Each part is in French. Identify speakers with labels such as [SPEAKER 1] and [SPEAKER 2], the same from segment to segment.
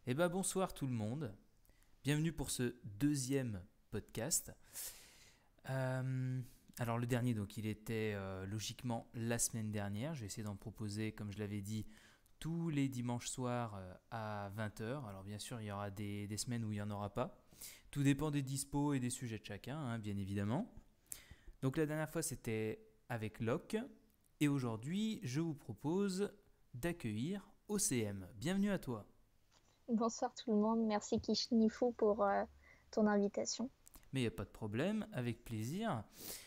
[SPEAKER 1] Eh ben bonsoir tout le monde, bienvenue pour ce deuxième podcast. Euh, alors le dernier donc il était logiquement la semaine dernière, je vais essayer d'en proposer comme je l'avais dit tous les dimanches soirs à 20 heures. Alors bien sûr il y aura des semaines où il n'y en aura pas, tout dépend des dispos et des sujets de chacun hein, bien évidemment. Donc la dernière fois c'était avec Locke et aujourd'hui je vous propose d'accueillir OCM. Bienvenue à toi.
[SPEAKER 2] Bonsoir tout le monde, merci Kishnifou pour ton invitation.
[SPEAKER 1] Mais il n'y a pas de problème, avec plaisir.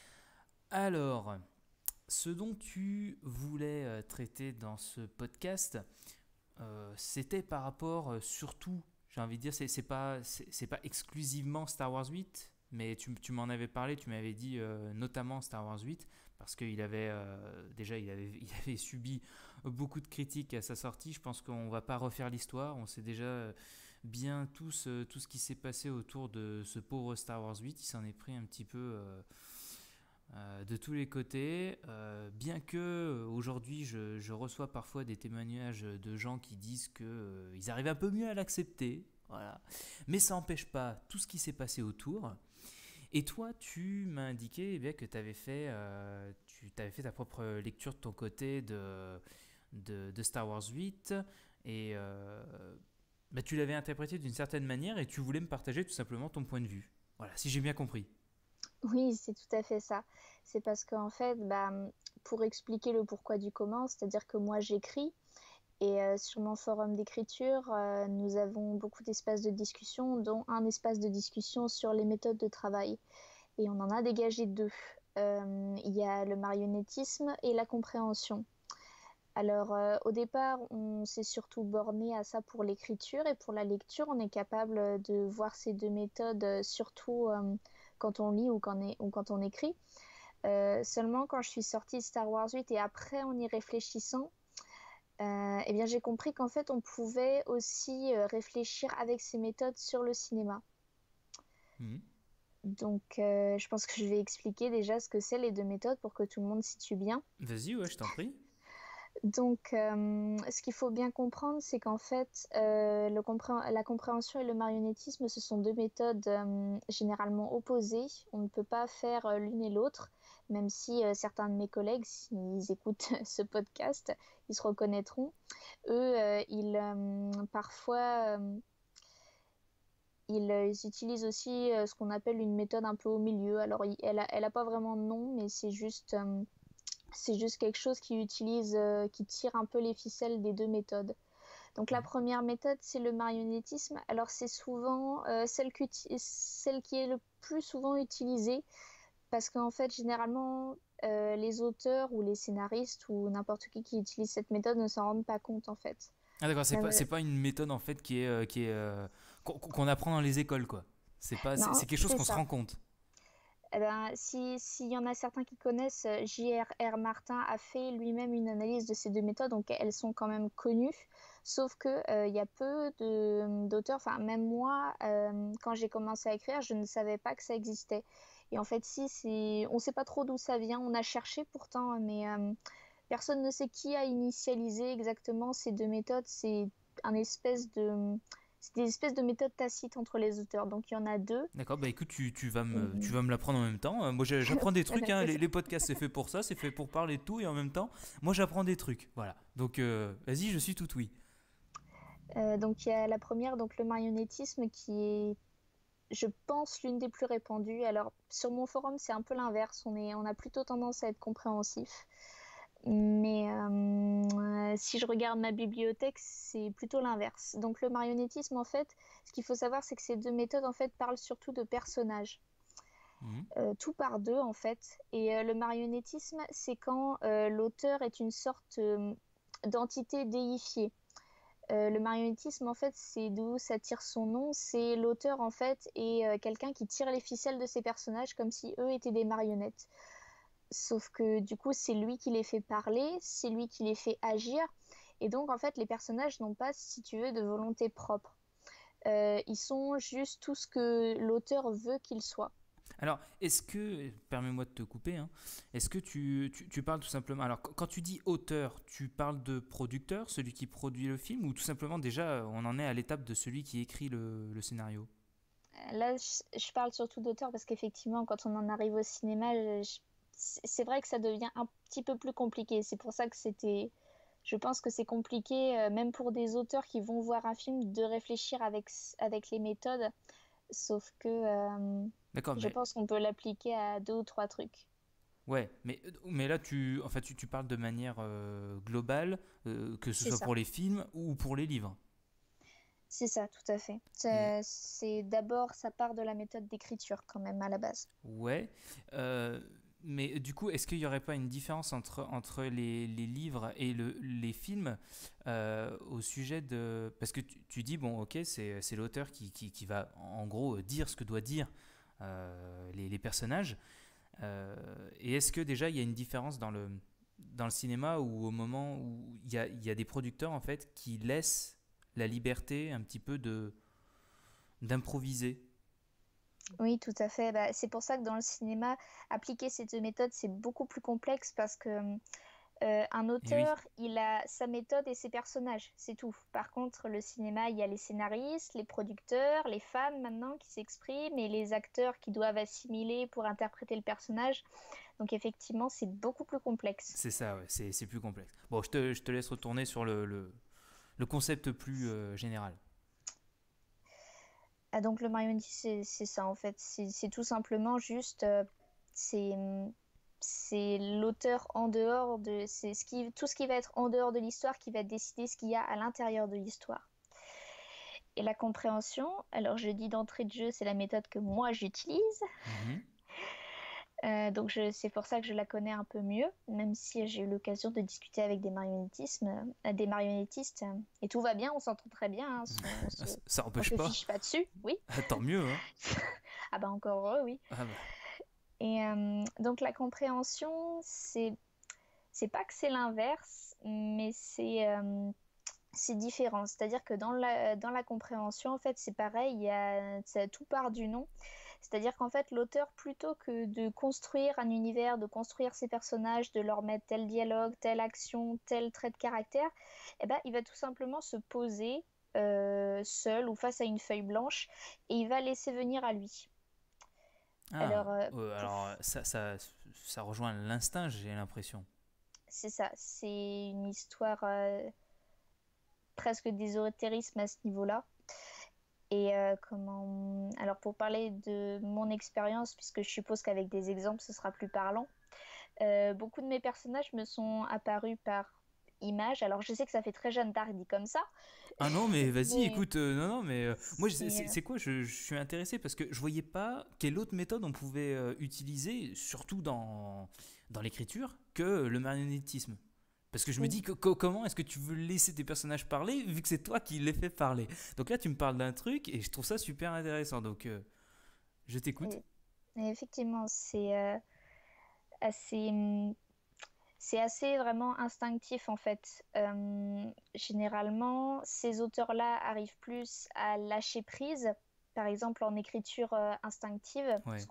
[SPEAKER 1] Alors, ce dont tu voulais traiter dans ce podcast, c'était par rapport surtout, j'ai envie de dire, c'est pas exclusivement Star Wars 8, mais tu m'en avais parlé, tu m'avais dit notamment Star Wars 8, parce qu'il avait déjà il avait subi beaucoup de critiques à sa sortie. Je pense qu'on va pas refaire l'histoire, on sait déjà bien tout ce qui s'est passé autour de ce pauvre Star Wars 8. Il s'en est pris un petit peu de tous les côtés, bien que aujourd'hui je reçois parfois des témoignages de gens qui disent que ils arrivent un peu mieux à l'accepter, voilà. Mais ça n'empêche pas tout ce qui s'est passé autour. Et toi, tu m'as indiqué eh bien, que tu avais fait ta propre lecture de ton côté de Star Wars 8 et bah, tu l'avais interprété d'une certaine manière et tu voulais me partager tout simplement ton point de vue. Voilà, si j'ai bien compris.
[SPEAKER 2] Oui, c'est tout à fait ça. C'est parce qu'en fait, pour expliquer le pourquoi du comment, c'est-à-dire que moi j'écris et sur mon forum d'écriture, nous avons beaucoup d'espaces de discussion, dont un espace de discussion sur les méthodes de travail. Et on en a dégagé deux. Il y a le marionnettisme et la compréhension. Alors, au départ, on s'est surtout borné à ça pour l'écriture et pour la lecture, on est capable de voir ces deux méthodes, surtout quand on lit ou quand on écrit. Seulement, quand je suis sortie de Star Wars 8 et après, en y réfléchissant, eh bien, j'ai compris qu'en fait, on pouvait aussi réfléchir avec ces méthodes sur le cinéma.
[SPEAKER 1] Mhm.
[SPEAKER 2] Donc, je pense que je vais expliquer déjà ce que c'est les deux méthodes pour que tout le monde situe bien.
[SPEAKER 1] Vas-y, ouais, je t'en prie.
[SPEAKER 2] Donc, ce qu'il faut bien comprendre, c'est qu'en fait, la compréhension et le marionnettisme, ce sont deux méthodes généralement opposées. On ne peut pas faire l'une et l'autre, même si certains de mes collègues, s'ils écoutent ce podcast, ils se reconnaîtront. Eux, parfois, ils utilisent aussi ce qu'on appelle une méthode un peu au milieu. Alors, elle a pas vraiment de nom, mais c'est juste quelque chose qui utilise, qui tire un peu les ficelles des deux méthodes. Donc la
[SPEAKER 1] Mhm.
[SPEAKER 2] première méthode, c'est le marionnettisme. Alors c'est souvent celle qui est le plus souvent utilisée parce qu'en fait, généralement, les auteurs ou les scénaristes ou n'importe qui utilise cette méthode ne s'en rendent pas compte en fait.
[SPEAKER 1] Ah d'accord,
[SPEAKER 2] Même,
[SPEAKER 1] c'est pas une méthode en fait qu'on apprend dans les écoles quoi. C'est
[SPEAKER 2] non,
[SPEAKER 1] quelque chose
[SPEAKER 2] c'est
[SPEAKER 1] qu'on se
[SPEAKER 2] ça.
[SPEAKER 1] rend compte.
[SPEAKER 2] Eh ben, s'il y en a certains qui connaissent, J.R.R. Martin a fait lui-même une analyse de ces deux méthodes, donc elles sont quand même connues. Sauf que il y a peu d'auteurs, enfin même moi, quand j'ai commencé à écrire, je ne savais pas que ça existait. Et en fait, on ne sait pas trop d'où ça vient. On a cherché pourtant, mais personne ne sait qui a initialisé exactement ces deux méthodes. C'est des espèces de méthodes tacites entre les auteurs. Donc il y en a deux.
[SPEAKER 1] D'accord, bah écoute, tu
[SPEAKER 2] Et-
[SPEAKER 1] vas me l'apprendre en même temps. Moi j'apprends des trucs, hein.
[SPEAKER 2] C'est ça.
[SPEAKER 1] Les podcasts c'est fait pour ça, c'est fait pour parler de tout et en même temps, moi j'apprends des trucs. Voilà. Donc vas-y, je suis tout oui.
[SPEAKER 2] Donc il y a la première, donc le marionnettisme, qui est, je pense, l'une des plus répandues. Alors sur mon forum, c'est un peu l'inverse. On a plutôt tendance à être compréhensif. Mais si je regarde ma bibliothèque, c'est plutôt l'inverse. Donc le marionnettisme, en fait, ce qu'il faut savoir, c'est que ces deux méthodes, en fait, parlent surtout de personnages.
[SPEAKER 1] Mhm.
[SPEAKER 2] Tout par deux, en fait. Et le marionnettisme, c'est quand l'auteur est une sorte d'entité déifiée. Le marionnettisme, en fait, c'est d'où ça tire son nom. C'est l'auteur, en fait, et quelqu'un qui tire les ficelles de ses personnages comme si eux étaient des marionnettes. Sauf que du coup, c'est lui qui les fait parler, c'est lui qui les fait agir. Et donc, en fait, les personnages n'ont pas, si tu veux, de volonté propre. Ils sont juste tout ce que l'auteur veut qu'ils soient.
[SPEAKER 1] Alors, est-ce que, permets-moi de te couper, hein, est-ce que tu parles tout simplement, alors quand tu dis auteur, tu parles de producteur, celui qui produit le film, ou tout simplement déjà on en est à l'étape de celui qui écrit le scénario?
[SPEAKER 2] Là, je parle surtout d'auteur parce qu'effectivement, quand on en arrive au cinéma, c'est vrai que ça devient un petit peu plus compliqué. C'est pour ça que je pense que c'est compliqué, même pour des auteurs qui vont voir un film, de réfléchir avec les méthodes. Sauf que
[SPEAKER 1] D'accord,
[SPEAKER 2] je
[SPEAKER 1] mais
[SPEAKER 2] pense qu'on peut l'appliquer à deux ou trois trucs.
[SPEAKER 1] ouais, mais là tu parles de manière globale, que ce
[SPEAKER 2] C'est
[SPEAKER 1] soit
[SPEAKER 2] ça.
[SPEAKER 1] pour les films ou pour les livres.
[SPEAKER 2] C'est ça, tout à fait.
[SPEAKER 1] Et
[SPEAKER 2] C'est d'abord, ça part de la méthode d'écriture quand même à la base.
[SPEAKER 1] ouais, mais du coup, est-ce qu'il n'y aurait pas une différence entre les livres et les films au sujet de... Parce que tu dis, bon, ok, c'est l'auteur qui va en gros dire ce que doit dire les personnages. Et est-ce que déjà il y a une différence dans le cinéma où au moment où il y a des producteurs en fait qui laissent la liberté un petit peu d'improviser.
[SPEAKER 2] Oui, tout à fait. Bah, c'est pour ça que dans le cinéma, appliquer ces deux méthodes, c'est beaucoup plus complexe parce que un
[SPEAKER 1] Et oui,
[SPEAKER 2] auteur, il a sa méthode et ses personnages, c'est tout. Par contre, le cinéma, il y a les scénaristes, les producteurs, les fans maintenant qui s'expriment et les acteurs qui doivent assimiler pour interpréter le personnage. Donc effectivement, c'est beaucoup plus complexe.
[SPEAKER 1] c'est ça, ouais, c'est plus complexe. Bon, je te laisse retourner sur le concept plus général.
[SPEAKER 2] Ah, donc le marionnettiste, c'est ça en fait. C'est tout simplement juste, c'est c'est l'auteur en dehors de, c'est tout ce qui va être en dehors de l'histoire qui va décider ce qu'il y a à l'intérieur de l'histoire. Et la compréhension, alors je dis d'entrée de jeu, c'est la méthode que moi j'utilise.
[SPEAKER 1] Mhm.
[SPEAKER 2] Donc c'est pour ça que je la connais un peu mieux, même si j'ai eu l'occasion de discuter avec des marionnettistes, et tout va bien, on s'entend très bien, hein,
[SPEAKER 1] Ça
[SPEAKER 2] on
[SPEAKER 1] empêche
[SPEAKER 2] se
[SPEAKER 1] pas.
[SPEAKER 2] fiche pas dessus, oui.
[SPEAKER 1] Tant mieux, hein.
[SPEAKER 2] Ah bah encore heureux, oui.
[SPEAKER 1] Ah bah.
[SPEAKER 2] Et donc la compréhension, c'est pas que c'est l'inverse, mais c'est différent. C'est-à-dire que dans la compréhension, en fait, c'est pareil, tout part du nom. C'est-à-dire qu'en fait, l'auteur, plutôt que de construire un univers, de construire ses personnages, de leur mettre tel dialogue, telle action, tel trait de caractère, eh ben, il va tout simplement se poser seul ou face à une feuille blanche et il va laisser venir à lui.
[SPEAKER 1] Ah,
[SPEAKER 2] Alors, pour
[SPEAKER 1] alors ça rejoint l'instinct, j'ai l'impression.
[SPEAKER 2] c'est ça, c'est une histoire presque d'ésotérisme à ce niveau-là. Et alors pour parler de mon expérience, puisque je suppose qu'avec des exemples ce sera plus parlant, beaucoup de mes personnages me sont apparus par image. Alors je sais que ça fait très Jeanne d'Arc dit comme ça,
[SPEAKER 1] Ah non, mais vas-y,
[SPEAKER 2] mais
[SPEAKER 1] écoute, non, non, mais moi,
[SPEAKER 2] c'est
[SPEAKER 1] c'est quoi, je suis intéressé parce que je voyais pas quelle autre méthode on pouvait utiliser, surtout dans l'écriture, que le marionnettisme. Parce que je me
[SPEAKER 2] oui,
[SPEAKER 1] dis, comment est-ce que tu veux laisser tes personnages parler vu que c'est toi qui les fais parler. Donc là, tu me parles d'un truc et je trouve ça super intéressant. Donc, je t'écoute.
[SPEAKER 2] et- et effectivement assez c'est assez vraiment instinctif en fait. Généralement, ces auteurs-là arrivent plus à lâcher prise, par exemple en écriture instinctive,
[SPEAKER 1] Ouais,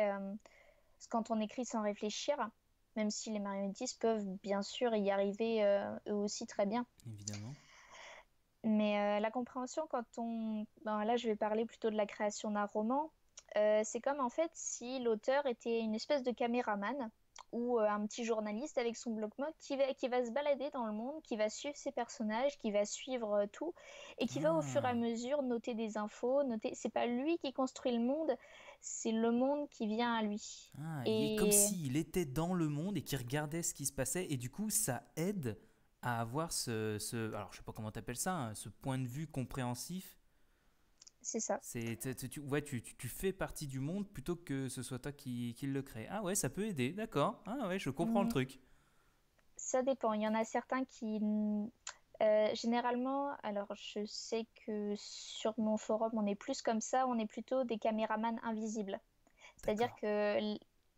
[SPEAKER 2] quand on écrit sans réfléchir, même si les marionnettistes peuvent bien sûr y arriver eux aussi très bien.
[SPEAKER 1] évidemment.
[SPEAKER 2] Mais la compréhension, ben, là je vais parler plutôt de la création d'un roman, c'est comme en fait si l'auteur était une espèce de caméraman ou un petit journaliste avec son bloc-notes qui va se balader dans le monde, qui va suivre ses personnages, qui va suivre tout et qui va au fur et à
[SPEAKER 1] Ah,
[SPEAKER 2] mesure noter des infos, noter. C'est pas lui qui construit le monde, c'est le monde qui vient à lui.
[SPEAKER 1] ah, il est comme
[SPEAKER 2] Et
[SPEAKER 1] s'il était dans le monde et qu'il regardait ce qui se passait et du coup, ça aide à avoir alors je sais pas comment t'appelles ça, hein, ce point de vue compréhensif.
[SPEAKER 2] c'est ça.
[SPEAKER 1] Ouais, tu fais partie du monde plutôt que ce soit toi qui le crée. Ah ouais, ça peut aider, d'accord. Ah ouais, je comprends le
[SPEAKER 2] Hum,
[SPEAKER 1] truc.
[SPEAKER 2] Ça dépend. Il y en a certains qui généralement, alors je sais que sur mon forum, on est plus comme ça, on est plutôt des caméramans invisibles. C'est-à-dire
[SPEAKER 1] D'accord.
[SPEAKER 2] que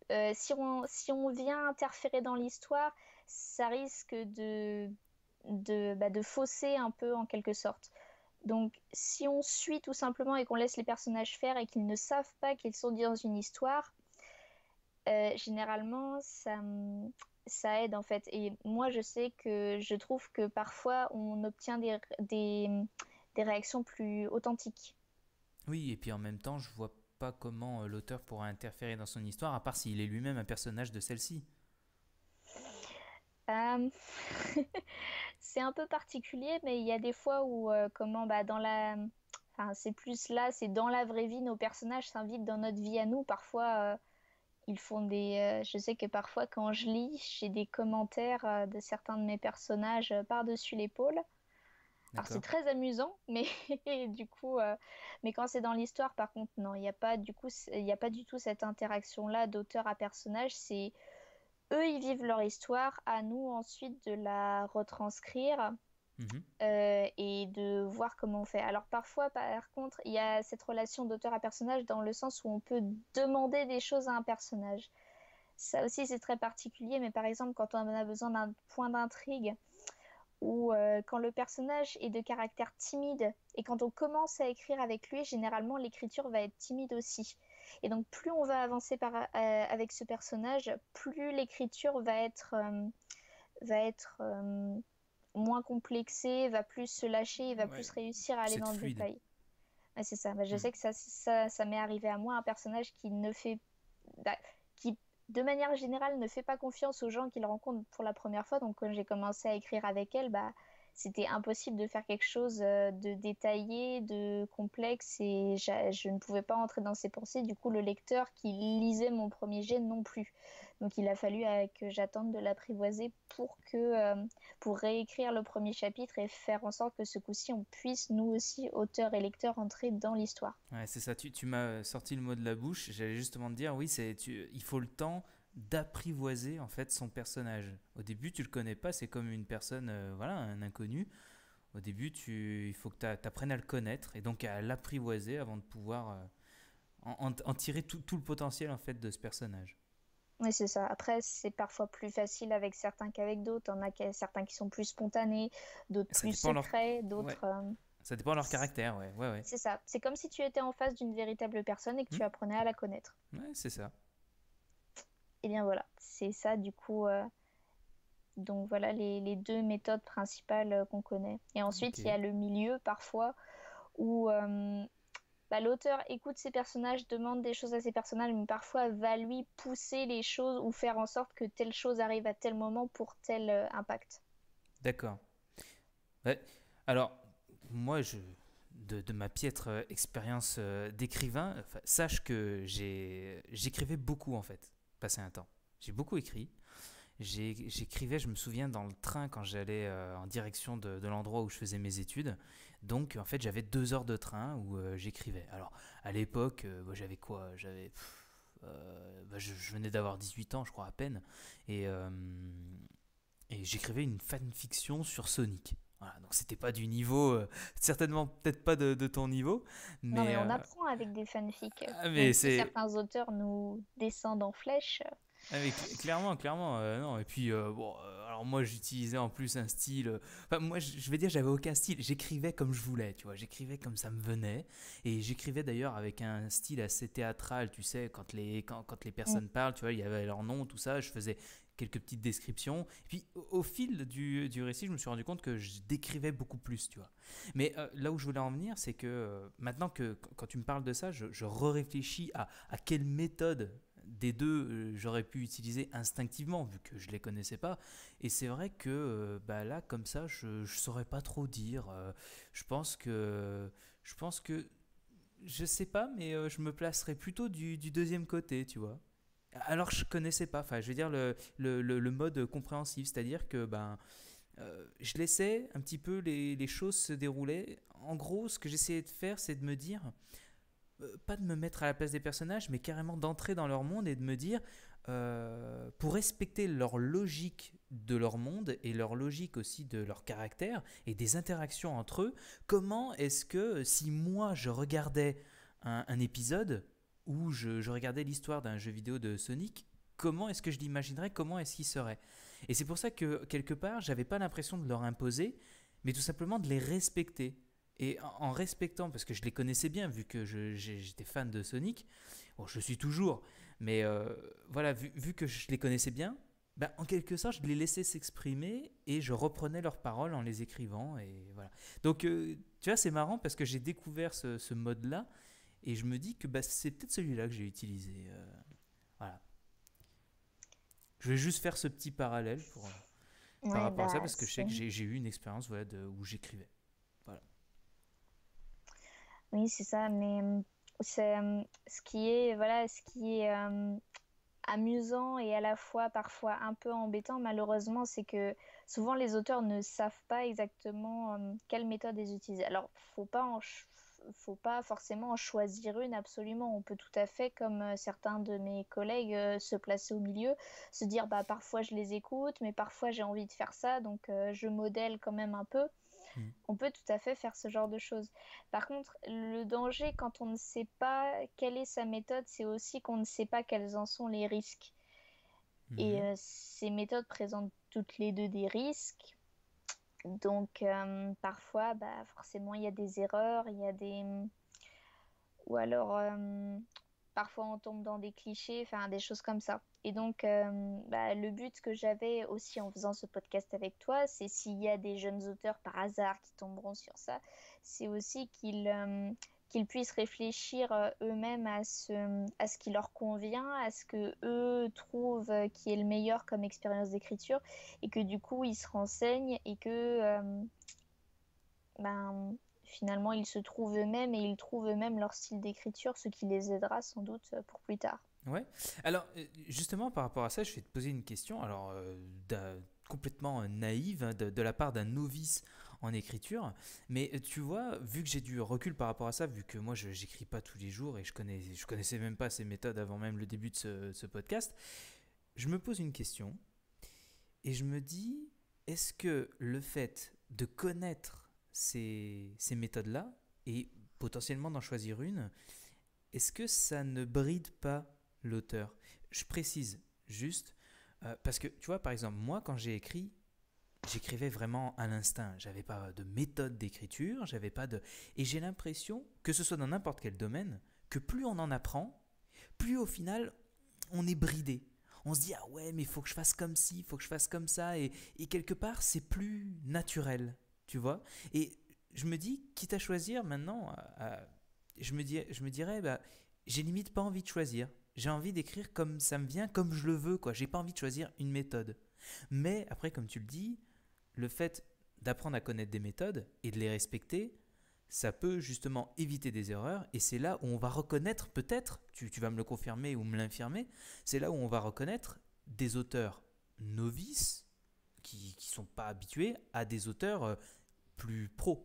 [SPEAKER 2] si on vient interférer dans l'histoire, ça risque de fausser un peu en quelque sorte. Donc, si on suit tout simplement et qu'on laisse les personnages faire et qu'ils ne savent pas qu'ils sont dans une histoire, généralement, ça aide en fait. Et moi, je trouve que parfois, on obtient des réactions plus authentiques.
[SPEAKER 1] Oui, et puis en même temps, je vois pas comment l'auteur pourra interférer dans son histoire, à part s'il est lui-même un personnage de celle-ci.
[SPEAKER 2] Euh, c'est un peu particulier, mais il y a des fois où, enfin, c'est plus là, c'est dans la vraie vie, nos personnages s'invitent dans notre vie à nous. Parfois, ils font je sais que parfois, quand je lis, j'ai des commentaires de certains de mes personnages par-dessus l'épaule. Alors c'est
[SPEAKER 1] D'accord?
[SPEAKER 2] très amusant, mais du coup, mais quand c'est dans l'histoire, par contre, non, il n'y a pas du coup, il n'y a pas du tout cette interaction-là d'auteur à personnage. C'est eux, ils vivent leur histoire, à nous ensuite de la retranscrire
[SPEAKER 1] Mhm.
[SPEAKER 2] et de voir comment on fait. Alors parfois, par contre, il y a cette relation d'auteur à personnage dans le sens où on peut demander des choses à un personnage. Ça aussi, c'est très particulier, mais par exemple, quand on a besoin d'un point d'intrigue ou quand le personnage est de caractère timide et quand on commence à écrire avec lui, généralement l'écriture va être timide aussi. Et donc plus on va avancer avec ce personnage, plus l'écriture va être moins complexée, va plus se lâcher et va
[SPEAKER 1] Ouais,
[SPEAKER 2] plus réussir à aller
[SPEAKER 1] c'est
[SPEAKER 2] dans le
[SPEAKER 1] fluide.
[SPEAKER 2] détail. Ouais, c'est ça. Bah, je
[SPEAKER 1] Hmm.
[SPEAKER 2] sais que ça m'est arrivé à moi, un personnage qui ne fait bah, qui, de manière générale, ne fait pas confiance aux gens qu'il rencontre pour la première fois. Donc, quand j'ai commencé à écrire avec elle, bah, c'était impossible de faire quelque chose de détaillé, de complexe, et je ne pouvais pas entrer dans ses pensées. Du coup, le lecteur qui lisait mon premier jet non plus. Donc, il a fallu que j'attende de l'apprivoiser pour réécrire le premier chapitre et faire en sorte que ce coup-ci, on puisse, nous aussi, auteurs et lecteurs, entrer dans l'histoire.
[SPEAKER 1] Ouais, c'est ça, tu m'as sorti le mot de la bouche. J'allais justement te dire, oui, il faut le temps d'apprivoiser en fait son personnage. Au début, tu le connais pas, c'est comme une personne, voilà, un inconnu. Au début, il faut que tu apprennes à le connaître et donc à l'apprivoiser avant de pouvoir en tirer tout le potentiel en fait de ce personnage.
[SPEAKER 2] Oui, c'est ça. Après, c'est parfois plus facile avec certains qu'avec d'autres. Certains qui sont plus spontanés, d'autres
[SPEAKER 1] Ça
[SPEAKER 2] plus
[SPEAKER 1] dépend leur,
[SPEAKER 2] secrets,
[SPEAKER 1] ouais,
[SPEAKER 2] d'autres.
[SPEAKER 1] ça dépend de leur caractère, ouais, ouais, ouais.
[SPEAKER 2] C'est ça. C'est comme si tu étais en face d'une véritable personne et que
[SPEAKER 1] Hmm.
[SPEAKER 2] tu apprenais à la connaître.
[SPEAKER 1] Ouais, c'est ça.
[SPEAKER 2] Et bien voilà, c'est ça du coup. Donc voilà les deux méthodes principales qu'on connaît. Et
[SPEAKER 1] Ok.
[SPEAKER 2] ensuite, il y a le milieu parfois où bah, l'auteur écoute ses personnages, demande des choses à ses personnages, mais parfois va lui pousser les choses ou faire en sorte que telle chose arrive à tel moment pour tel impact.
[SPEAKER 1] D'accord. Ouais. Alors, moi, de ma piètre expérience d'écrivain, enfin, sache que j'écrivais beaucoup en fait, passé un temps. J'ai beaucoup écrit. J'écrivais, je me souviens, dans le train quand j'allais en direction de l'endroit où je faisais mes études. Donc, en fait, j'avais 2 heures de train où j'écrivais. Alors, à l'époque, bah, j'avais quoi? Bah, je venais d'avoir 18 ans, je crois, à peine. Et, euh, et j'écrivais une fanfiction sur Sonic. Voilà, donc c'était pas du niveau, certainement peut-être pas de ton niveau,
[SPEAKER 2] Non, mais
[SPEAKER 1] mais,
[SPEAKER 2] on apprend avec des fanfics.
[SPEAKER 1] mais
[SPEAKER 2] Même si
[SPEAKER 1] c'est,
[SPEAKER 2] certains auteurs nous descendent en flèche.
[SPEAKER 1] clairement, clairement, non. Et puis, bon, alors moi j'utilisais en plus un style. Enfin, moi je vais dire, j'avais aucun style. J'écrivais comme je voulais, tu vois. J'écrivais comme ça me venait. Et j'écrivais d'ailleurs avec un style assez théâtral, tu sais, quand les
[SPEAKER 2] Mm.
[SPEAKER 1] personnes parlent, tu vois, il y avait leur nom, tout ça. Je faisais quelques petites descriptions. Et puis, au fil du récit, je me suis rendu compte que je décrivais beaucoup plus, tu vois. Mais là où je voulais en venir, c'est que maintenant que quand tu me parles de ça, je réfléchis à quelle méthode des deux, j'aurais pu utiliser instinctivement vu que je les connaissais pas. Et c'est vrai que bah là, comme ça, je saurais pas trop dire. Je pense que, je sais pas, mais je me placerais plutôt du deuxième côté, tu vois. Alors je connaissais pas, enfin je veux dire le mode compréhensif, c'est-à-dire que ben je laissais un petit peu les choses se dérouler. En gros, ce que j'essayais de faire, c'est de me dire, pas de me mettre à la place des personnages, mais carrément d'entrer dans leur monde et de me dire, pour respecter leur logique de leur monde et leur logique aussi de leur caractère et des interactions entre eux, comment est-ce que si moi je regardais un épisode où je regardais l'histoire d'un jeu vidéo de Sonic, comment est-ce que je l'imaginerais, comment est-ce qu'il serait. Et c'est pour ça que quelque part, j'avais pas l'impression de leur imposer, mais tout simplement de les respecter. Et en respectant, parce que je les connaissais bien, vu que j'étais fan de Sonic, bon, je suis toujours, mais voilà, vu que je les connaissais bien, ben, en quelque sorte, je les laissais s'exprimer et je reprenais leurs paroles en les écrivant. Et voilà. Donc, tu vois, c'est marrant parce que j'ai découvert ce mode-là et je me dis que bah, c'est peut-être celui-là que j'ai utilisé. Voilà. Je vais juste faire ce petit parallèle par
[SPEAKER 2] Ouais,
[SPEAKER 1] rapport à ça
[SPEAKER 2] bah,
[SPEAKER 1] parce que je sais que j'ai eu une expérience voilà, où j'écrivais. Voilà.
[SPEAKER 2] oui, c'est ça, mais ce qui est, voilà, ce qui est amusant et à la fois parfois un peu embêtant, malheureusement, c'est que souvent les auteurs ne savent pas exactement quelle méthode ils utilisent. Alors, faut pas forcément en choisir une absolument. On peut tout à fait, comme certains de mes collègues, se placer au milieu, se dire bah parfois je les écoute, mais parfois j'ai envie de faire ça, donc je modèle quand même un peu.
[SPEAKER 1] Mm.
[SPEAKER 2] On peut tout à fait faire ce genre de choses. Par contre, le danger quand on ne sait pas quelle est sa méthode, c'est aussi qu'on ne sait pas quels en sont les risques. Et
[SPEAKER 1] Mhm.
[SPEAKER 2] ces méthodes présentent toutes les deux des risques. Donc parfois, bah, forcément, il y a des erreurs, il y a des... Ou alors, parfois on tombe dans des clichés, enfin des choses comme ça. Et donc, bah, le but que j'avais aussi en faisant ce podcast avec toi, c'est s'il y a des jeunes auteurs par hasard qui tomberont sur ça, c'est aussi qu'ils puissent réfléchir eux-mêmes à ce qui leur convient, à ce que eux trouvent qui est le meilleur comme expérience d'écriture, et que du coup ils se renseignent et que ben, finalement ils se trouvent eux-mêmes et ils trouvent eux-mêmes leur style d'écriture, ce qui les aidera sans doute pour plus tard.
[SPEAKER 1] Ouais. Alors, justement, par rapport à ça, je vais te poser une question. Alors, complètement naïve hein, de la part d'un novice en écriture. Mais tu vois, vu que j'ai du recul par rapport à ça, vu que moi, je n'écris pas tous les jours et je connaissais même pas ces méthodes avant même le début de ce podcast, je me pose une question et je me dis, est-ce que le fait de connaître ces méthodes-là et potentiellement d'en choisir une, est-ce que ça ne bride pas l'auteur? Je précise juste, parce que tu vois, par exemple, moi, quand j'ai écrit, j'écrivais vraiment à l'instinct. J'avais pas de méthode d'écriture, j'avais pas de. Et j'ai l'impression, que ce soit dans n'importe quel domaine, que plus on en apprend, plus au final, on est bridé. On se dit, ah ouais, mais il faut que je fasse comme ci, il faut que je fasse comme ça. Et quelque part, c'est plus naturel, tu vois. Et je me dis, quitte à choisir maintenant, je me dirais, bah, j'ai limite pas envie de choisir. J'ai envie d'écrire comme ça me vient, comme je le veux, quoi. J'ai pas envie de choisir une méthode. Mais après, comme tu le dis, le fait d'apprendre à connaître des méthodes et de les respecter, ça peut justement éviter des erreurs. Et c'est là où on va reconnaître, peut-être, tu vas me le confirmer ou me l'infirmer, c'est là où on va reconnaître des auteurs novices qui ne sont pas habitués à des auteurs plus pros.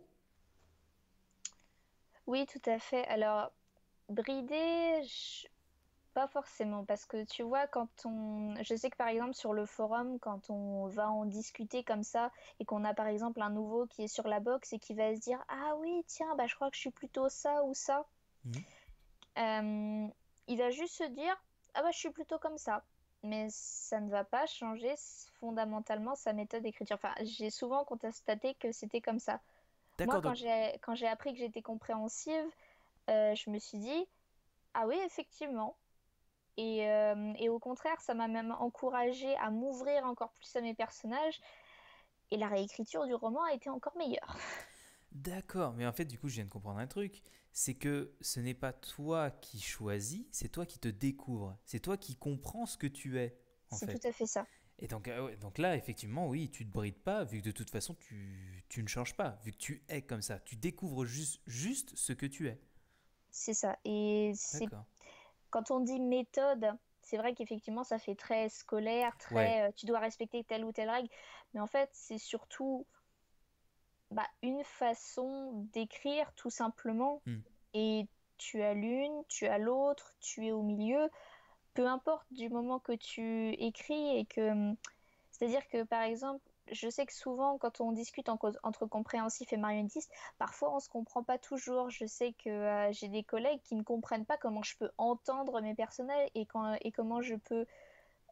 [SPEAKER 2] Oui, tout à fait. Alors, brider, pas forcément, parce que tu vois, je sais que par exemple sur le forum, quand on va en discuter comme ça, et qu'on a par exemple un nouveau qui est sur la box et qui va se dire, ah oui, tiens, bah je crois que je suis plutôt ça ou ça,
[SPEAKER 1] Mhm.
[SPEAKER 2] euh, il va juste se dire, ah bah je suis plutôt comme ça. Mais ça ne va pas changer fondamentalement sa méthode d'écriture. Enfin, j'ai souvent constaté que c'était comme ça. Moi,
[SPEAKER 1] D'accord, donc.
[SPEAKER 2] quand j'ai appris que j'étais compréhensive, je me suis dit, ah oui, effectivement. Et au contraire, ça m'a même encouragée à m'ouvrir encore plus à mes personnages. Et la réécriture du roman a été encore meilleure.
[SPEAKER 1] D'accord, mais en fait, du coup, je viens de comprendre un truc. C'est que ce n'est pas toi qui choisis, c'est toi qui te découvres. C'est toi qui comprends ce que tu es, en
[SPEAKER 2] C'est tout
[SPEAKER 1] fait.
[SPEAKER 2] à fait ça.
[SPEAKER 1] Et donc, ouais, donc là, effectivement, oui, tu te brides pas, vu que de toute façon, tu ne changes pas, vu que tu es comme ça. Tu découvres juste ce que tu es.
[SPEAKER 2] C'est ça. Et
[SPEAKER 1] D'accord.
[SPEAKER 2] quand on dit méthode, c'est vrai qu'effectivement, ça fait très scolaire,
[SPEAKER 1] Ouais.
[SPEAKER 2] très tu dois respecter telle ou telle règle. Mais en fait, c'est surtout bah, une façon d'écrire tout simplement.
[SPEAKER 1] Hmm.
[SPEAKER 2] Et tu as l'une, tu as l'autre, tu es au milieu. Peu importe du moment que tu écris et que... C'est-à-dire que, par exemple, je sais que souvent, quand on discute entre compréhensif et marionnettiste, parfois on ne se comprend pas toujours. Je sais que j'ai des collègues qui ne comprennent pas comment je peux entendre mes personnages et comment je peux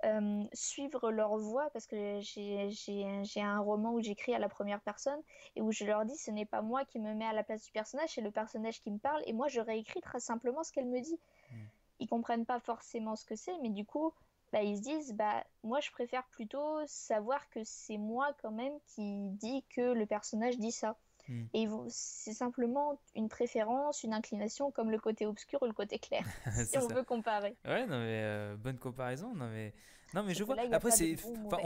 [SPEAKER 2] suivre leur voix parce que j'ai un roman où j'écris à la première personne et où je leur dis ce n'est pas moi qui me mets à la place du personnage, c'est le personnage qui me parle et moi je réécris très simplement ce qu'elle me dit.
[SPEAKER 1] Mm.
[SPEAKER 2] Ils comprennent pas forcément ce que c'est, mais du coup, bah, ils se disent bah moi je préfère plutôt savoir que c'est moi quand même qui dit que le personnage dit ça.
[SPEAKER 1] Mm.
[SPEAKER 2] Et c'est simplement une préférence, une inclination, comme le côté obscur ou le côté clair, si
[SPEAKER 1] C'est
[SPEAKER 2] on
[SPEAKER 1] ça.
[SPEAKER 2] veut comparer.
[SPEAKER 1] Ouais, non mais bonne comparaison. Non mais
[SPEAKER 2] Sauf
[SPEAKER 1] je
[SPEAKER 2] que
[SPEAKER 1] vois.
[SPEAKER 2] là, il n'y a
[SPEAKER 1] Après
[SPEAKER 2] pas de
[SPEAKER 1] c'est,
[SPEAKER 2] bon ou
[SPEAKER 1] enfin
[SPEAKER 2] mauvais.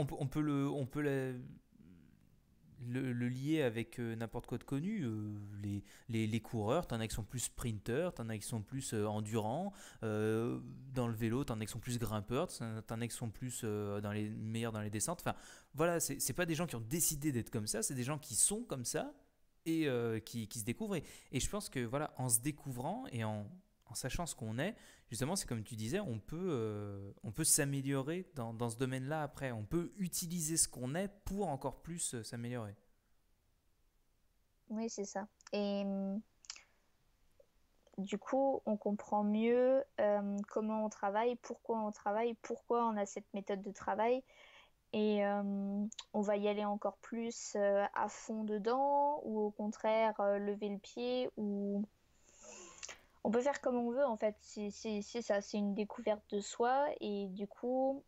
[SPEAKER 1] le lier avec n'importe quoi de connu. Les coureurs, t'en as qui sont plus sprinteurs, t'en as qui sont plus endurants. Dans le vélo, t'en as qui sont plus grimpeurs, t'en as qui sont plus meilleurs dans les descentes. Enfin, voilà, c'est pas des gens qui ont décidé d'être comme ça, c'est des gens qui sont comme ça et qui se découvrent. Et je pense que voilà, en se découvrant et en sachant ce qu'on est, justement, c'est comme tu disais, on peut s'améliorer dans ce domaine-là après. On peut utiliser ce qu'on est pour encore plus s'améliorer.
[SPEAKER 2] Oui, c'est ça. Et du coup, on comprend mieux comment on travaille, pourquoi on a cette méthode de travail. Et on va y aller encore plus à fond dedans, ou au contraire lever le pied, ou on peut faire comme on veut en fait. C'est ça, c'est une découverte de soi. Et du coup,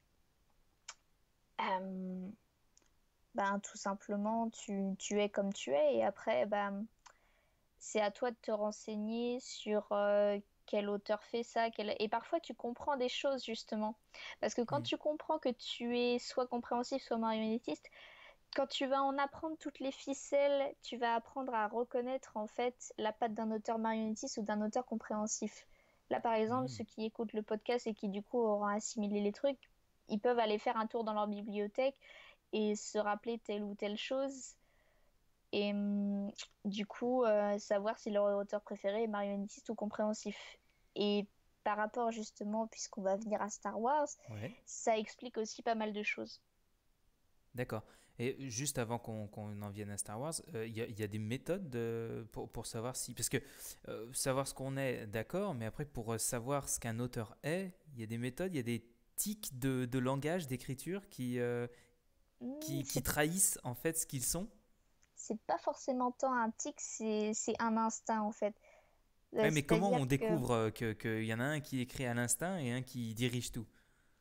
[SPEAKER 2] euh, ben, tout simplement, tu es comme tu es. Et après, ben, c'est à toi de te renseigner sur quel auteur fait ça. Et parfois, tu comprends des choses, justement. Parce que quand
[SPEAKER 1] Mm.
[SPEAKER 2] tu comprends que tu es soit compréhensif, soit marionnettiste, quand tu vas en apprendre toutes les ficelles, tu vas apprendre à reconnaître, en fait, la patte d'un auteur marionnettiste ou d'un auteur compréhensif. Là, par exemple,
[SPEAKER 1] Mm.
[SPEAKER 2] ceux qui écoutent le podcast et qui, du coup, auront assimilé les trucs, ils peuvent aller faire un tour dans leur bibliothèque et se rappeler telle ou telle chose et du coup savoir si leur auteur préféré est marionnettiste ou compréhensif. Et par rapport justement, puisqu'on va venir à Star Wars,
[SPEAKER 1] Ouais.
[SPEAKER 2] ça explique aussi pas mal de choses.
[SPEAKER 1] D'accord. Et juste avant qu'on en vienne à Star Wars, il y a des méthodes pour savoir si... Parce que savoir ce qu'on est, d'accord, mais après pour savoir ce qu'un auteur est, il y a des méthodes, il y a des tics de langage, d'écriture qui
[SPEAKER 2] C'est
[SPEAKER 1] trahissent en fait ce qu'ils sont.
[SPEAKER 2] pas forcément tant un tic, c'est un instinct en fait.
[SPEAKER 1] Ouais, mais comment
[SPEAKER 2] C'est-à-dire
[SPEAKER 1] on
[SPEAKER 2] que
[SPEAKER 1] découvre qu'il y en a un qui écrit à l'instinct et un qui dirige tout?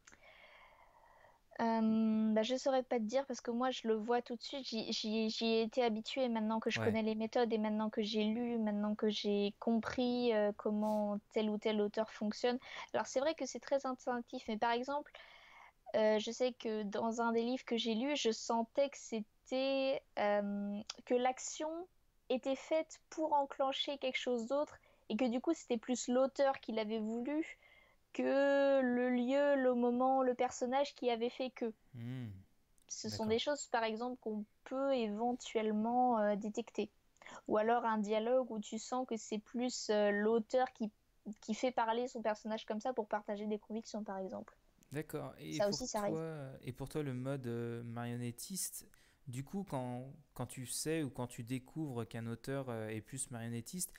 [SPEAKER 2] bah, je saurais pas te dire parce que moi je le vois tout de suite, j'y ai été habituée maintenant que je
[SPEAKER 1] Ouais.
[SPEAKER 2] connais les méthodes et maintenant que j'ai lu, maintenant que j'ai compris comment tel ou tel auteur fonctionne. Alors c'est vrai que c'est très instinctif, mais par exemple, je sais que dans un des livres que j'ai lu, je sentais que c'était que l'action était faite pour enclencher quelque chose d'autre et que du coup c'était plus l'auteur qui l'avait voulu que le lieu, le moment, le personnage qui avait fait que.
[SPEAKER 1] Hmm,
[SPEAKER 2] Ce sont
[SPEAKER 1] d'accord.
[SPEAKER 2] des choses, par exemple, qu'on peut éventuellement détecter. Ou alors un dialogue où tu sens que c'est plus l'auteur qui fait parler son personnage comme ça pour partager des convictions, par exemple.
[SPEAKER 1] D'accord.
[SPEAKER 2] Ça aussi, ça arrive.
[SPEAKER 1] Et pour toi, le mode marionnettiste, du coup, quand tu sais ou quand tu découvres qu'un auteur est plus marionnettiste,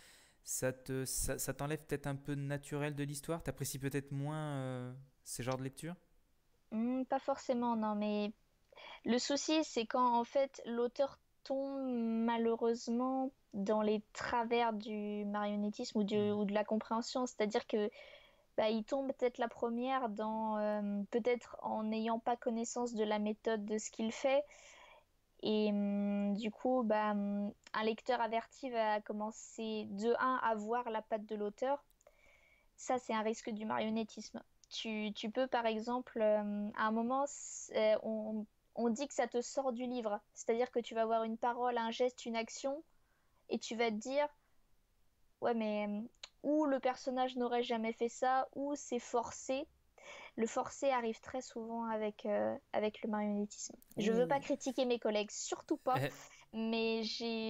[SPEAKER 1] ça t'enlève peut-être un peu de naturel de l'histoire? T'apprécies peut-être moins ces genres de lecture?
[SPEAKER 2] Pas forcément, non, mais le souci, c'est quand en fait l'auteur tombe malheureusement dans les travers du marionnettisme
[SPEAKER 1] Hmm.
[SPEAKER 2] ou de la compréhension. C'est-à-dire que bah, il tombe peut-être la première dans peut-être en n'ayant pas connaissance de la méthode de ce qu'il fait. Et du coup, bah, un lecteur averti va commencer de un à voir la patte de l'auteur. Ça, c'est un risque du marionnettisme. Tu peux, par exemple, à un moment, on dit que ça te sort du livre. C'est-à-dire que tu vas voir une parole, un geste, une action, et tu vas te dire, ouais, mais ou le personnage n'aurait jamais fait ça, ou c'est forcé. Le forcé arrive très souvent avec le marionnettisme. Je veux pas
[SPEAKER 1] Ou
[SPEAKER 2] critiquer mes collègues, surtout pas,
[SPEAKER 1] euh,
[SPEAKER 2] mais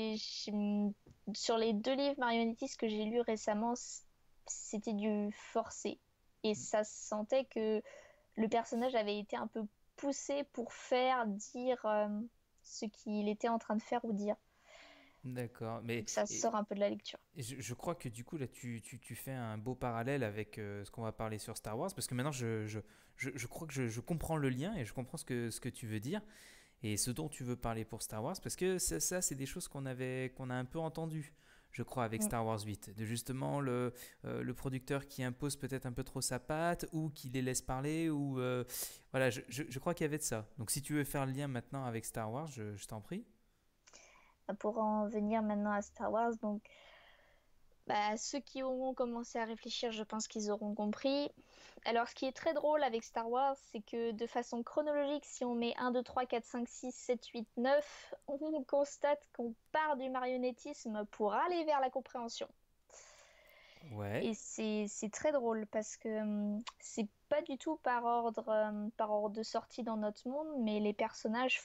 [SPEAKER 2] sur les deux livres marionnettistes que j'ai lus récemment, c'était du forcé. Et ça se sentait que le personnage avait été un peu poussé pour faire dire ce qu'il était en train de faire ou dire.
[SPEAKER 1] D'accord. Mais
[SPEAKER 2] Donc ça sort un peu de la lecture.
[SPEAKER 1] je crois que du coup, là, tu fais un beau parallèle avec ce qu'on va parler sur Star Wars, parce que maintenant, je crois que je comprends le lien et je comprends ce que tu veux dire et ce dont tu veux parler pour Star Wars, parce que ça c'est des choses qu'on a un peu entendues, je crois, avec
[SPEAKER 2] Mm.
[SPEAKER 1] Star Wars 8, de justement le producteur qui impose peut-être un peu trop sa patte, ou qui les laisse parler, ou voilà, je crois qu'il y avait de ça. Donc si tu veux faire le lien maintenant avec Star Wars, je t'en prie.
[SPEAKER 2] Pour en venir maintenant à Star Wars, donc bah, ceux qui auront commencé à réfléchir, je pense qu'ils auront compris. Alors, ce qui est très drôle avec Star Wars, c'est que de façon chronologique, si on met 1, 2, 3, 4, 5, 6, 7, 8, 9, on constate qu'on part du marionnettisme pour aller vers la compréhension.
[SPEAKER 1] Ouais.
[SPEAKER 2] Et c'est très drôle parce que c'est pas du tout par ordre de sortie dans notre monde, mais les personnages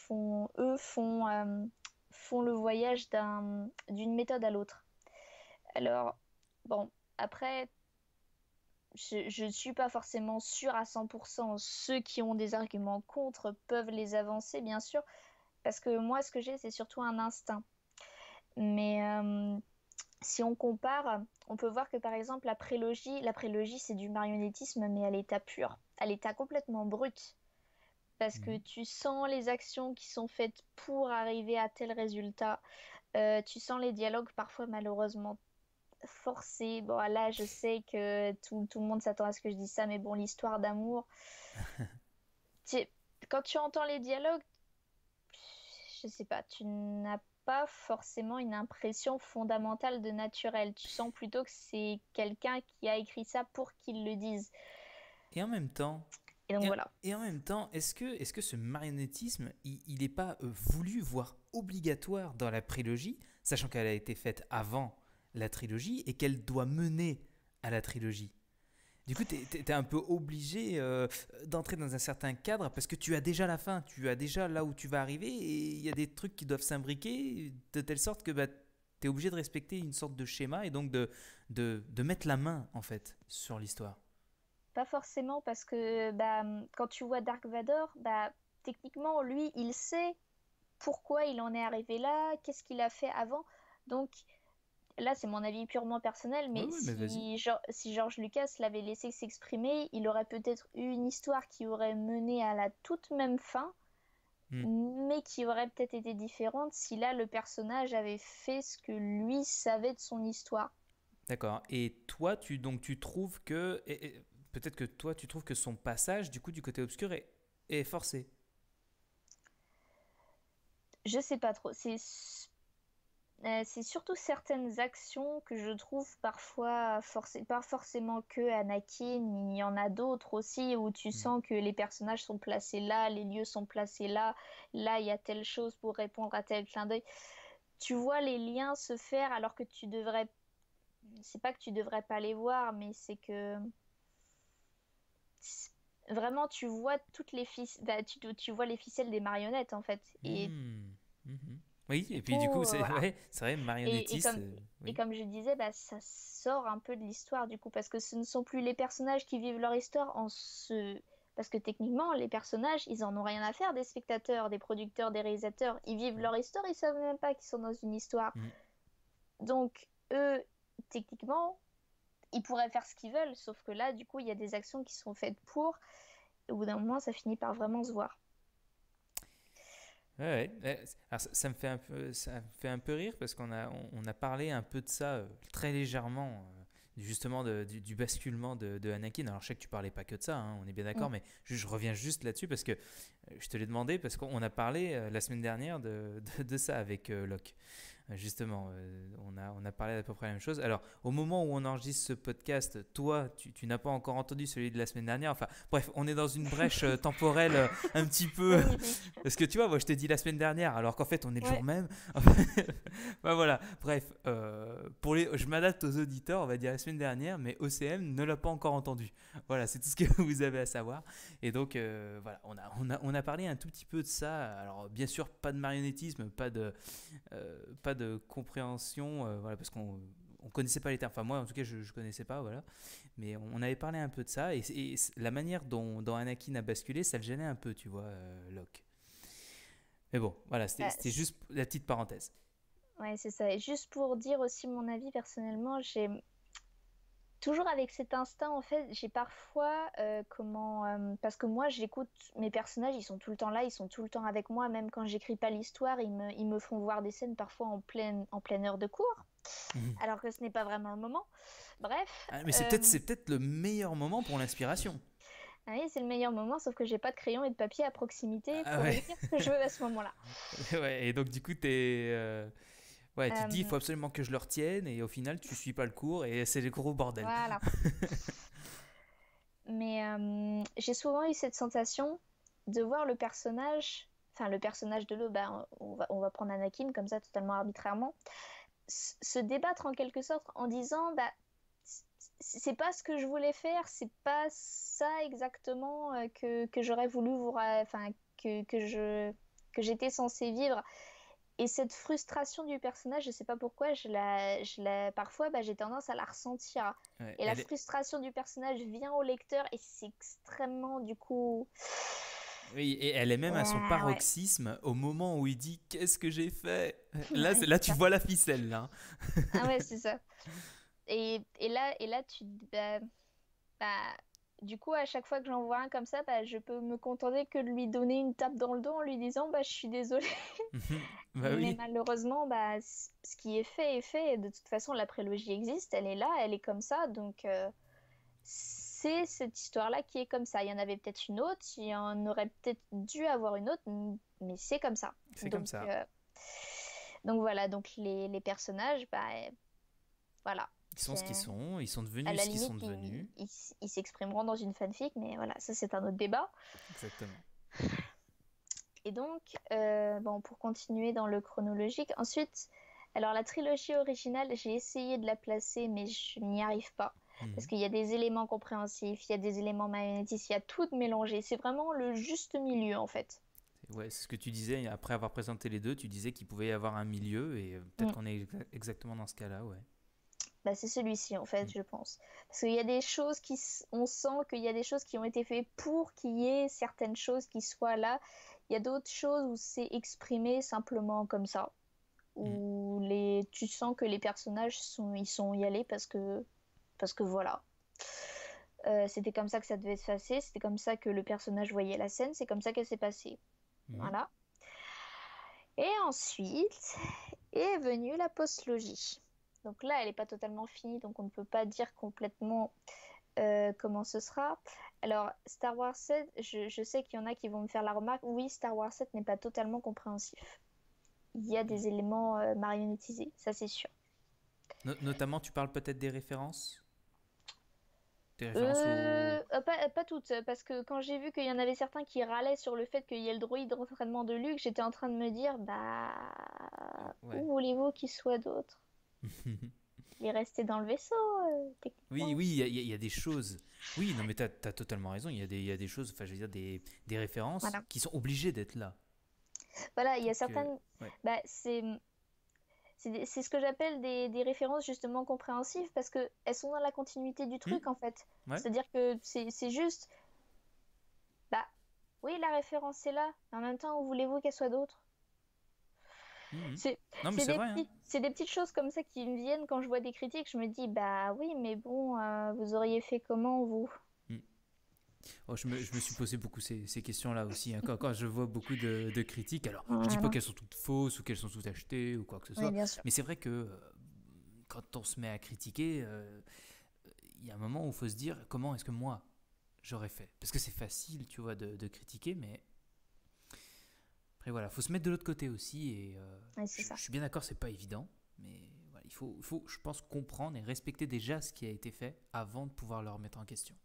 [SPEAKER 2] font le voyage d'une méthode à l'autre. Alors, bon, après, je ne suis pas forcément sûre à 100%. Ceux qui ont des arguments contre peuvent les avancer, bien sûr, parce que moi, ce que j'ai, c'est surtout un instinct. Mais si on compare, on peut voir que par exemple, la prélogie, c'est du marionnettisme, mais à l'état pur, à l'état complètement brut. Parce que
[SPEAKER 1] Mhm.
[SPEAKER 2] tu sens les actions qui sont faites pour arriver à tel résultat. Tu sens les dialogues parfois malheureusement forcé. Bon, là, je sais que tout le monde s'attend à ce que je dise ça, mais bon, l'histoire d'amour, tu- quand tu entends les dialogues, je sais pas, tu n'as pas forcément une impression fondamentale de naturel. Tu sens plutôt que c'est quelqu'un qui a écrit ça pour qu'il le dise.
[SPEAKER 1] Et en même temps,
[SPEAKER 2] Et donc
[SPEAKER 1] et,
[SPEAKER 2] voilà.
[SPEAKER 1] et en même temps, est-ce que ce marionnettisme, il n'est pas voulu, voire obligatoire dans la prélogie, sachant qu'elle a été faite avant la trilogie et qu'elle doit mener à la trilogie? Du coup, t'es un peu obligé d'entrer dans un certain cadre parce que tu as déjà la fin, tu as déjà là où tu vas arriver, et il y a des trucs qui doivent s'imbriquer de telle sorte que bah, tu es obligé de respecter une sorte de schéma et donc de mettre la main en fait sur l'histoire.
[SPEAKER 2] Pas forcément parce que bah, quand tu vois Dark Vador, bah, techniquement, lui, il sait pourquoi il en est arrivé là, qu'est-ce qu'il a fait avant. Donc, là, c'est mon avis purement personnel,
[SPEAKER 1] Ouais,
[SPEAKER 2] mais
[SPEAKER 1] ouais, mais vas-y.
[SPEAKER 2] si George Lucas l'avait laissé s'exprimer, il aurait peut-être eu une histoire qui aurait mené à la toute même fin,
[SPEAKER 1] Hmm,
[SPEAKER 2] mais qui aurait peut-être été différente si là, le personnage avait fait ce que lui savait de son histoire.
[SPEAKER 1] d'accord. Et toi, tu trouves que. Peut-être que toi, tu trouves que son passage, du coup, du côté obscur est forcé.
[SPEAKER 2] Je sais pas trop. C'est surtout certaines actions que je trouve parfois forcées, pas forcément que Anakin, il y en a d'autres aussi où tu
[SPEAKER 1] Hmm,
[SPEAKER 2] sens que les personnages sont placés là, les lieux sont placés là, là il y a telle chose pour répondre à tel clin d'œil. Tu vois les liens se faire alors que tu devrais, c'est pas que tu devrais pas les voir, mais c'est que vraiment tu vois tu vois les ficelles des marionnettes en fait. Et
[SPEAKER 1] hmm, mhm. Oui, et puis du coup,
[SPEAKER 2] pour,
[SPEAKER 1] c'est
[SPEAKER 2] voilà.
[SPEAKER 1] ouais, c'est vrai,
[SPEAKER 2] Et, et
[SPEAKER 1] marionnettiste,
[SPEAKER 2] comme, et
[SPEAKER 1] oui.
[SPEAKER 2] comme je disais, bah, ça sort un peu de l'histoire du coup, parce que ce ne sont plus les personnages qui vivent leur histoire en ce... Parce que techniquement, les personnages, ils en ont rien à faire des spectateurs, des producteurs, des réalisateurs. Ils vivent leur histoire, ils savent même pas qu'ils sont dans une histoire.
[SPEAKER 1] Hmm.
[SPEAKER 2] Donc, eux, techniquement, ils pourraient faire ce qu'ils veulent, sauf que là, du coup, il y a des actions qui sont faites pour, et au bout d'un moment, ça finit par vraiment se voir.
[SPEAKER 1] Ouais, ouais. Alors, ça me fait un peu rire parce qu'on a parlé un peu de ça très légèrement, justement du basculement de Anakin. Alors je sais que tu parlais pas que de ça, hein, on est bien
[SPEAKER 2] Mm.
[SPEAKER 1] d'accord, mais je reviens juste là-dessus parce que je te l'ai demandé parce qu'on a parlé la semaine dernière de ça avec Locke. Justement, on a parlé à peu près la même chose. Alors, au moment où on enregistre ce podcast, toi, tu n'as pas encore entendu celui de la semaine dernière. Enfin, bref, on est dans une brèche temporelle un petit peu.
[SPEAKER 2] Magnifique.
[SPEAKER 1] Parce que tu vois, moi je t'ai dit la semaine dernière, alors qu'en fait on est le jour
[SPEAKER 2] Ouais.
[SPEAKER 1] même. Bah voilà, bref, je m'adapte aux auditeurs, on va dire la semaine dernière, mais OCM ne l'a pas encore entendu. Voilà, c'est tout ce que vous avez à savoir. Et donc voilà, on a parlé un tout petit peu de ça. Alors bien sûr, pas de marionnettisme, pas de compréhension, voilà, parce qu'on connaissait pas les termes. Enfin, moi, en tout cas, je connaissais pas, voilà. Mais on avait parlé un peu de ça. Et la manière dont Anakin a basculé, ça le gênait un peu, tu vois, Locke. Mais bon, voilà, c'était
[SPEAKER 2] Bah,
[SPEAKER 1] c'était juste la petite parenthèse.
[SPEAKER 2] Ouais, c'est ça. Et juste pour dire aussi mon avis personnellement, j'ai toujours avec cet instinct, en fait, j'ai parfois parce que moi, j'écoute mes personnages, ils sont tout le temps là, ils sont tout le temps avec moi, même quand j'écris pas l'histoire, ils me font voir des scènes parfois en pleine heure de cours,
[SPEAKER 1] Mhm.
[SPEAKER 2] alors que ce n'est pas vraiment le moment. Bref,
[SPEAKER 1] Ah, mais c'est peut-être le meilleur moment pour l'inspiration.
[SPEAKER 2] ah oui, c'est le meilleur moment, sauf que j'ai pas de crayon et de papier à proximité
[SPEAKER 1] Ah
[SPEAKER 2] pour
[SPEAKER 1] ouais.
[SPEAKER 2] écrire ce que je veux à ce moment-là.
[SPEAKER 1] Ouais, et donc du coup, ouais, tu te dis, il faut
[SPEAKER 2] Euh,
[SPEAKER 1] absolument que je le retienne, et au final, tu suis pas le cours, et c'est le gros bordel.
[SPEAKER 2] voilà. Mais j'ai souvent eu cette sensation de voir le personnage, enfin le personnage de l'eau, bah, on va prendre Anakin comme ça totalement arbitrairement, se débattre en quelque sorte en disant bah c'est pas ce que je voulais faire, c'est pas ça exactement que j'aurais voulu enfin que j'étais censée vivre. Et cette frustration du personnage, je sais pas pourquoi, parfois, bah, j'ai tendance à la ressentir.
[SPEAKER 1] Ouais,
[SPEAKER 2] Et la frustration du personnage vient au lecteur et c'est extrêmement, du coup...
[SPEAKER 1] oui, et elle est même à son
[SPEAKER 2] Ah, ouais,
[SPEAKER 1] paroxysme au moment où il dit qu'est-ce que j'ai fait. Là,
[SPEAKER 2] ouais,
[SPEAKER 1] là
[SPEAKER 2] c'est
[SPEAKER 1] tu
[SPEAKER 2] ça.
[SPEAKER 1] vois la ficelle là.
[SPEAKER 2] Ah ouais, c'est ça. Et là, tu... bah, du coup, à chaque fois que j'en vois un comme ça, bah, je peux me contenter que de lui donner une tape dans le dos en lui disant bah, je suis désolée.
[SPEAKER 1] Bah
[SPEAKER 2] Mais
[SPEAKER 1] oui,
[SPEAKER 2] malheureusement, bah, ce qui est fait est fait. Et de toute façon, la prélogie existe, elle est là, elle est comme ça. Donc, c'est cette histoire-là qui est comme ça. Il y en avait peut-être une autre, il y en aurait peut-être dû avoir une autre, mais c'est comme ça.
[SPEAKER 1] c'est comme
[SPEAKER 2] Donc,
[SPEAKER 1] ça.
[SPEAKER 2] voilà, donc les personnages, bah, voilà.
[SPEAKER 1] Ils sont ce qu'ils sont, ils sont
[SPEAKER 2] À
[SPEAKER 1] devenus
[SPEAKER 2] la
[SPEAKER 1] ce qu'ils sont
[SPEAKER 2] limite,
[SPEAKER 1] devenus.
[SPEAKER 2] ils s'exprimeront dans une fanfic, mais voilà, ça c'est un autre débat.
[SPEAKER 1] Exactement.
[SPEAKER 2] Et donc, bon, pour continuer dans le chronologique, ensuite, alors la trilogie originale, j'ai essayé de la placer, mais je n'y arrive pas. Parce
[SPEAKER 1] Mhm.
[SPEAKER 2] qu'il y a des éléments compréhensifs, il y a des éléments marionnetistes, il y a tout de mélangé. C'est vraiment le juste milieu, en fait.
[SPEAKER 1] Ouais, c'est ce que tu disais après avoir présenté les deux. Tu disais qu'il pouvait y avoir un milieu, et peut-être
[SPEAKER 2] Mm.
[SPEAKER 1] qu'on est exactement dans ce cas-là, ouais.
[SPEAKER 2] Bah, c'est celui-ci, en fait,
[SPEAKER 1] Mm.
[SPEAKER 2] je pense. Parce qu'il y a des choses on sent qu'il y a des choses qui ont été faites pour qu'il y ait certaines choses qui soient là. Il y a d'autres choses où c'est exprimé simplement comme ça.
[SPEAKER 1] Mm.
[SPEAKER 2] Où tu sens que les personnages ils sont y allés parce que voilà. C'était comme ça que ça devait se passer, c'était comme ça que le personnage voyait la scène, c'est comme ça qu'elle s'est passée.
[SPEAKER 1] Mhm.
[SPEAKER 2] Voilà. Et ensuite est venue la postlogie. Donc là, elle n'est pas totalement finie, donc on ne peut pas dire complètement comment ce sera. Alors, Star Wars 7, je sais qu'il y en a qui vont me faire la remarque, oui, Star Wars 7 n'est pas totalement compréhensif. Il y a des éléments marionnettisés, ça c'est sûr.
[SPEAKER 1] Notamment, tu parles peut-être des références? Des références au...
[SPEAKER 2] Pas toutes, parce que quand j'ai vu qu'il y en avait certains qui râlaient sur le fait qu'il y ait le droïde d'entraînement de Luke, j'étais en train de me dire, bah,
[SPEAKER 1] Ouais.
[SPEAKER 2] où voulez-vous qu'il soit d'autre? Il est resté dans le vaisseau,
[SPEAKER 1] Oui,
[SPEAKER 2] techniquement.
[SPEAKER 1] oui, il y a des choses. Oui, non, mais t'as totalement raison. Il y a des choses, enfin, je veux dire, des références
[SPEAKER 2] Voilà.
[SPEAKER 1] qui sont obligées d'être là.
[SPEAKER 2] Voilà, il y a
[SPEAKER 1] Donc,
[SPEAKER 2] certaines.
[SPEAKER 1] ouais.
[SPEAKER 2] Bah, c'est ce que j'appelle des références justement compréhensives parce que elles sont dans la continuité du
[SPEAKER 1] Hmm.
[SPEAKER 2] truc en fait.
[SPEAKER 1] Ouais.
[SPEAKER 2] C'est-à-dire que c'est juste, bah, oui, la référence est là, mais en même temps, où voulez-vous qu'elle soit d'autre?
[SPEAKER 1] Mhm.
[SPEAKER 2] C'est
[SPEAKER 1] Non, mais
[SPEAKER 2] c'est
[SPEAKER 1] c'est
[SPEAKER 2] des
[SPEAKER 1] vrai, hein.
[SPEAKER 2] petits, c'est des petites choses comme ça qui me viennent quand je vois des critiques. Je me dis, bah oui, mais bon, vous auriez fait comment, vous?
[SPEAKER 1] Hmm. Oh, je me suis posé beaucoup ces questions-là aussi, hein. Quand je vois beaucoup de critiques, alors je dis pas
[SPEAKER 2] Voilà.
[SPEAKER 1] qu'elles sont toutes fausses ou qu'elles sont toutes achetées ou quoi que ce
[SPEAKER 2] Oui,
[SPEAKER 1] soit,
[SPEAKER 2] bien sûr.
[SPEAKER 1] mais c'est vrai que quand on se met à critiquer, il y a un moment où il faut se dire comment est-ce que moi j'aurais fait. Parce que c'est facile, tu vois, de critiquer, mais après voilà, faut se mettre de l'autre côté aussi. Et
[SPEAKER 2] Oui, c'est
[SPEAKER 1] je
[SPEAKER 2] ça.
[SPEAKER 1] suis bien d'accord, c'est pas évident, mais voilà, il faut, je pense, comprendre et respecter déjà ce qui a été fait avant de pouvoir le remettre en question.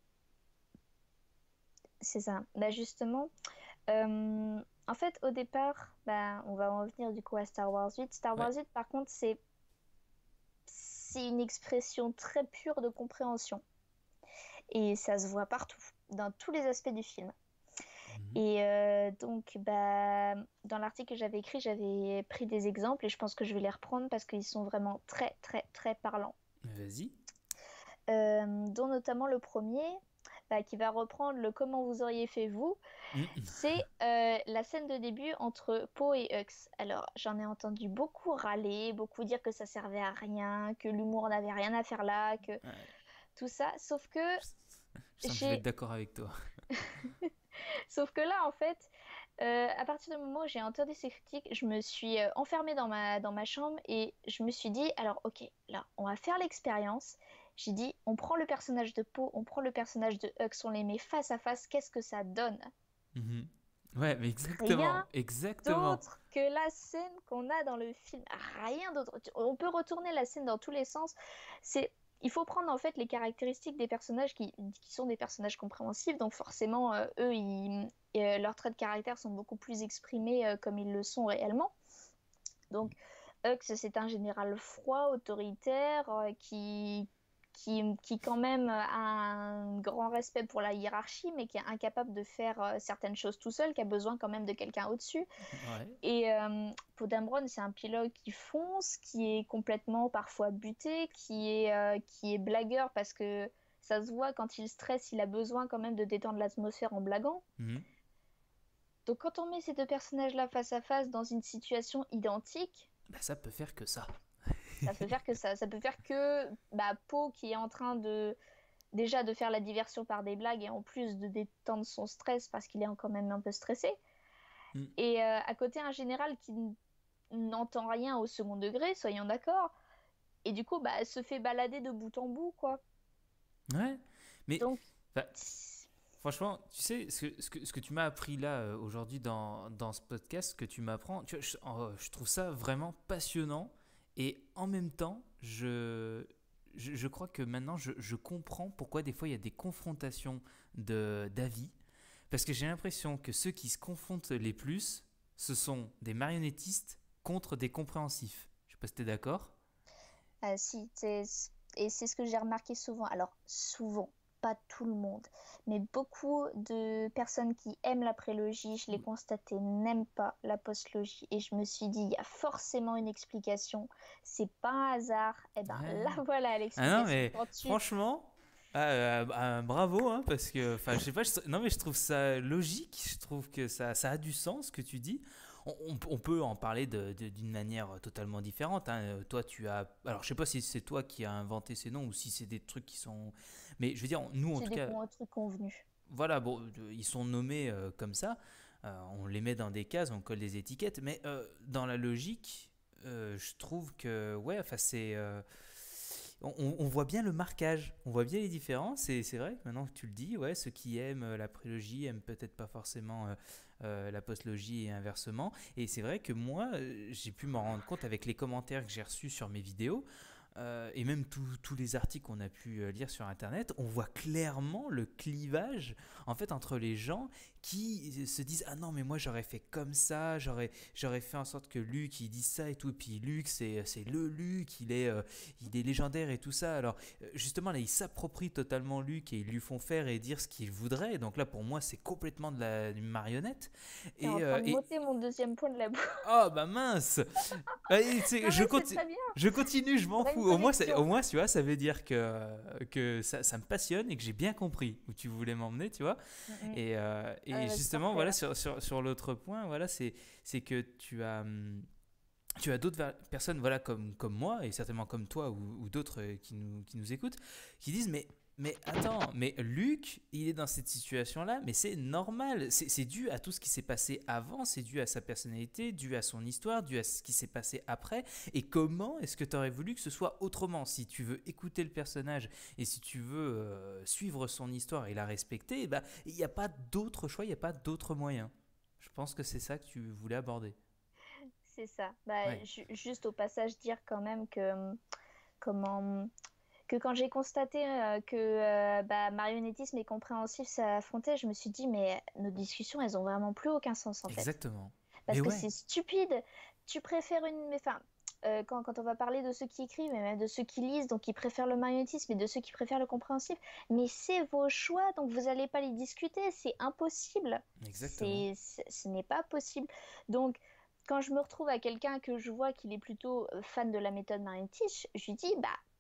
[SPEAKER 2] C'est ça. Bah justement, en fait, au départ, bah, on va en venir du coup à Star Wars 8. Star
[SPEAKER 1] Ouais.
[SPEAKER 2] Wars 8, par contre, c'est une expression très pure de compréhension. Et ça se voit partout, dans tous les aspects du film.
[SPEAKER 1] Mhm.
[SPEAKER 2] Et donc, bah, dans l'article que j'avais écrit, j'avais pris des exemples et je pense que je vais les reprendre parce qu'ils sont vraiment très, très, très parlants.
[SPEAKER 1] Vas-y.
[SPEAKER 2] Dont notamment le premier. qui va reprendre le comment vous auriez fait vous, c'est la scène de début entre Poe et Hux. Alors, j'en ai entendu beaucoup râler, beaucoup dire que ça servait à rien, que l'humour n'avait rien à faire là, que
[SPEAKER 1] Ouais,
[SPEAKER 2] tout ça.
[SPEAKER 1] je sens que je vais être
[SPEAKER 2] J'ai...
[SPEAKER 1] d'accord avec toi.
[SPEAKER 2] Sauf que là, en fait, à partir du moment où j'ai entendu ces critiques, je me suis enfermée dans ma chambre et je me suis dit, alors ok, là, on va faire l'expérience. J'ai dit, on prend le personnage de Poe, on prend le personnage de Hux, on les met face à face, qu'est-ce que ça donne?
[SPEAKER 1] Mhm. Ouais, mais exactement,
[SPEAKER 2] Rien
[SPEAKER 1] exactement.
[SPEAKER 2] d'autre que la scène qu'on a dans le film. Rien d'autre. On peut retourner la scène dans tous les sens. C'est, il faut prendre en fait les caractéristiques des personnages qui sont des personnages compréhensifs. Donc forcément, eux, leurs traits de caractère sont beaucoup plus exprimés comme ils le sont réellement. Donc Hux, c'est un général froid, autoritaire, qui quand même a un grand respect pour la hiérarchie, mais qui est incapable de faire certaines choses tout seul, qui a besoin quand même de quelqu'un au-dessus.
[SPEAKER 1] Ouais.
[SPEAKER 2] Et Poe Dameron, c'est un pilote qui fonce, qui est complètement parfois buté, qui est blagueur parce que ça se voit quand il stresse, il a besoin quand même de détendre l'atmosphère en blaguant.
[SPEAKER 1] Mhm.
[SPEAKER 2] Donc quand on met ces deux personnages-là face à face dans une situation identique,
[SPEAKER 1] Bah, ça peut faire que ça.
[SPEAKER 2] ça peut faire que ça peut faire que Poe qui est en train de déjà de faire la diversion par des blagues et en plus de détendre son stress parce qu'il est quand même un peu stressé.
[SPEAKER 1] Mm.
[SPEAKER 2] Et à côté un général qui n'entend rien au second degré, soyons d'accord, et du coup se fait balader de bout en bout quoi.
[SPEAKER 1] Ouais, mais
[SPEAKER 2] Donc
[SPEAKER 1] enfin, franchement, tu sais, ce que tu m'as appris là aujourd'hui dans ce podcast, ce que tu m'apprends, tu vois, je trouve ça vraiment passionnant et en même temps, je crois que maintenant je comprends pourquoi des fois il y a des confrontations d'avis, parce que j'ai l'impression que ceux qui se confrontent les plus, ce sont des marionnettistes contre des compréhensifs. Je sais pas si t'es d'accord.
[SPEAKER 2] si, et c'est ce que j'ai remarqué souvent. Alors souvent, pas tout le monde, mais beaucoup de personnes qui aiment la prélogie, je l'ai constaté, n'aiment pas la postlogie. Et je me suis dit, il y a forcément une explication. C'est pas un hasard. Et ben là,
[SPEAKER 1] Ouais.
[SPEAKER 2] voilà
[SPEAKER 1] Ah non,
[SPEAKER 2] l'explication.
[SPEAKER 1] mais franchement, bravo, hein, parce que, enfin, je sais pas, non, mais je trouve ça logique, je trouve que ça a du sens ce que tu dis. On peut en parler d'une manière totalement différente, hein. Toi, tu as. Alors, je sais pas si c'est toi qui as inventé ces noms ou si c'est des trucs qui sont. Mais je veux dire, nous, en
[SPEAKER 2] C'est
[SPEAKER 1] tout
[SPEAKER 2] des
[SPEAKER 1] cas,
[SPEAKER 2] trucs convenus.
[SPEAKER 1] voilà, bon, ils sont nommés comme ça. On les met dans des cases, on colle des étiquettes, mais dans la logique, je trouve que, ouais, enfin, c'est. On voit bien le marquage, on voit bien les différences, et c'est vrai que maintenant que tu le dis, ouais, ceux qui aiment la prélogie aiment peut-être pas forcément la postlogie et inversement. Et c'est vrai que moi, j'ai pu m'en rendre compte avec les commentaires que j'ai reçus sur mes vidéos. Et même tous les articles qu'on a pu lire sur internet, on voit clairement le clivage en fait entre les gens qui se disent ah non mais moi j'aurais fait comme ça, j'aurais fait en sorte que Luc il dise ça et tout, et puis Luc c'est le Luc, il est légendaire et tout ça. Alors justement là ils s'approprient totalement Luc et ils lui font faire et dire ce qu'il voudrait, donc là pour moi c'est complètement une marionnette.
[SPEAKER 2] T'es en train de
[SPEAKER 1] Et
[SPEAKER 2] m'ôter mon deuxième point de la bouche.
[SPEAKER 1] oh bah mince. Ouais, tu sais,
[SPEAKER 2] Non mais c'est très bien.
[SPEAKER 1] je continue, je m'en
[SPEAKER 2] Brain
[SPEAKER 1] fous.
[SPEAKER 2] connection.
[SPEAKER 1] Au moins, tu vois, ça veut dire que ça me passionne et que j'ai bien compris où tu voulais m'emmener, tu vois.
[SPEAKER 2] Mm.
[SPEAKER 1] Et
[SPEAKER 2] C'est
[SPEAKER 1] justement,
[SPEAKER 2] parfait
[SPEAKER 1] voilà,
[SPEAKER 2] là.
[SPEAKER 1] sur l'autre point, voilà, c'est que tu as d'autres personnes, voilà, comme moi et certainement comme toi ou d'autres qui nous écoutent, qui disent mais attends, mais Luc, il est dans cette situation-là, mais c'est normal. C'est dû à tout ce qui s'est passé avant, c'est dû à sa personnalité, dû à son histoire, dû à ce qui s'est passé après. Et comment est-ce que tu aurais voulu que ce soit autrement? Si tu veux écouter le personnage et si tu veux suivre son histoire et la respecter, bah, il n'y a pas d'autre choix, il n'y a pas d'autre moyen. Je pense que c'est ça que tu voulais aborder.
[SPEAKER 2] C'est ça.
[SPEAKER 1] Ouais,
[SPEAKER 2] Juste au passage dire quand même que comment que quand j'ai constaté que marionnettisme et compréhensif s'affrontaient, je me suis dit mais nos discussions elles ont vraiment plus aucun sens en fait.
[SPEAKER 1] exactement. Mais
[SPEAKER 2] Parce que
[SPEAKER 1] ouais,
[SPEAKER 2] c'est stupide. Tu préfères une mais enfin quand on va parler de ceux qui écrivent et même de ceux qui lisent, donc ils préfèrent le magnétisme et de ceux qui préfèrent le compréhensif, mais c'est vos choix, donc vous n'allez pas les discuter, c'est impossible.
[SPEAKER 1] exactement.
[SPEAKER 2] Ce n'est pas possible. Donc, quand je me retrouve à quelqu'un que je vois qu'il est plutôt fan de la méthode magnétique, je lui dis, bah,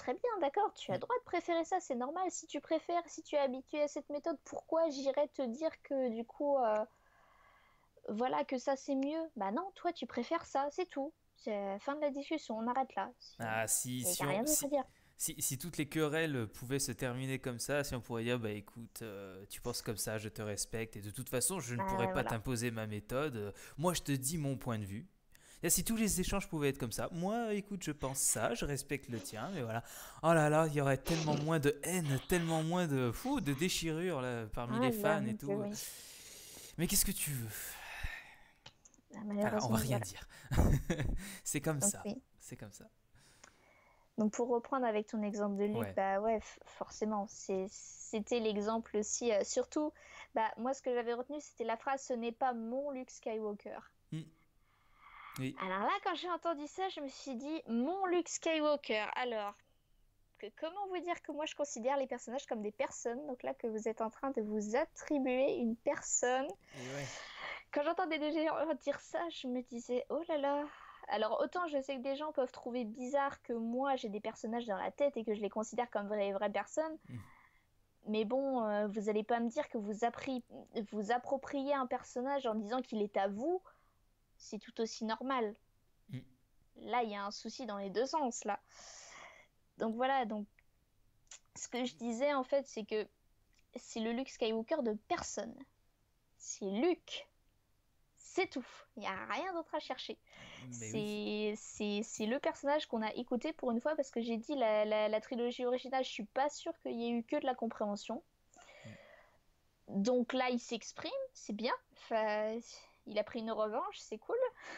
[SPEAKER 2] très bien, d'accord, tu as le droit de préférer ça, c'est normal. Si tu préfères, si tu es habitué à cette méthode, pourquoi j'irais te dire que du coup, voilà, que ça c'est mieux? Bah non, toi tu préfères ça, c'est tout. C'est fin de la discussion, on arrête là.
[SPEAKER 1] Ah,
[SPEAKER 2] Il n'y a rien d'autre à dire.
[SPEAKER 1] si toutes les querelles pouvaient se terminer comme ça, si on pourrait dire, bah écoute, tu penses comme ça, je te respecte, et de toute façon, je ne pourrais pas
[SPEAKER 2] Voilà.
[SPEAKER 1] t'imposer ma méthode, moi je te dis mon point de vue. Et si tous les échanges pouvaient être comme ça, moi écoute, je pense ça, je respecte le tien, mais voilà. Oh là là, il y aurait tellement moins de haine, tellement moins de déchirures là, parmi
[SPEAKER 2] Ah
[SPEAKER 1] les
[SPEAKER 2] là,
[SPEAKER 1] fans et
[SPEAKER 2] mon Dieu,
[SPEAKER 1] tout.
[SPEAKER 2] oui.
[SPEAKER 1] Mais qu'est-ce que tu veux?
[SPEAKER 2] Ah,
[SPEAKER 1] Ah, on va
[SPEAKER 2] malheureusement,
[SPEAKER 1] rien
[SPEAKER 2] voilà.
[SPEAKER 1] dire. C'est comme
[SPEAKER 2] Donc
[SPEAKER 1] ça,
[SPEAKER 2] oui.
[SPEAKER 1] c'est comme ça.
[SPEAKER 2] Donc pour reprendre avec ton exemple de Luc,
[SPEAKER 1] Ouais.
[SPEAKER 2] bah ouais, forcément, c'était l'exemple aussi. Surtout, bah moi ce que j'avais retenu, c'était la phrase "ce n'est pas mon Luke Skywalker".
[SPEAKER 1] Hmm. Oui.
[SPEAKER 2] Alors là, quand j'ai entendu ça, je me suis dit "mon Luke Skywalker". Alors, comment vous dire que moi je considère les personnages comme des personnes. Donc là, que vous êtes en train de vous attribuer une personne.
[SPEAKER 1] Et ouais.
[SPEAKER 2] Quand j'entendais des gens dire ça, je me disais "oh là là". Alors autant je sais que des gens peuvent trouver bizarre que moi j'ai des personnages dans la tête et que je les considère comme vraies personnes,
[SPEAKER 1] Hmm.
[SPEAKER 2] mais bon, vous allez pas me dire que vous appropriez un personnage en disant qu'il est à vous, c'est tout aussi normal.
[SPEAKER 1] Hmm.
[SPEAKER 2] Là, il y a un souci dans les deux sens, là. Donc voilà, donc ce que je disais en fait, c'est que c'est le Luke Skywalker de personne. C'est Luke. C'est tout. Il n'y a rien d'autre à chercher.
[SPEAKER 1] Mais oui.
[SPEAKER 2] C'est le personnage qu'on a écouté pour une fois parce que j'ai dit la trilogie originale, je suis pas sûre qu'il y ait eu que de la compréhension.
[SPEAKER 1] Hmm.
[SPEAKER 2] Donc là, il s'exprime, c'est bien. Enfin, il a pris une revanche, c'est cool.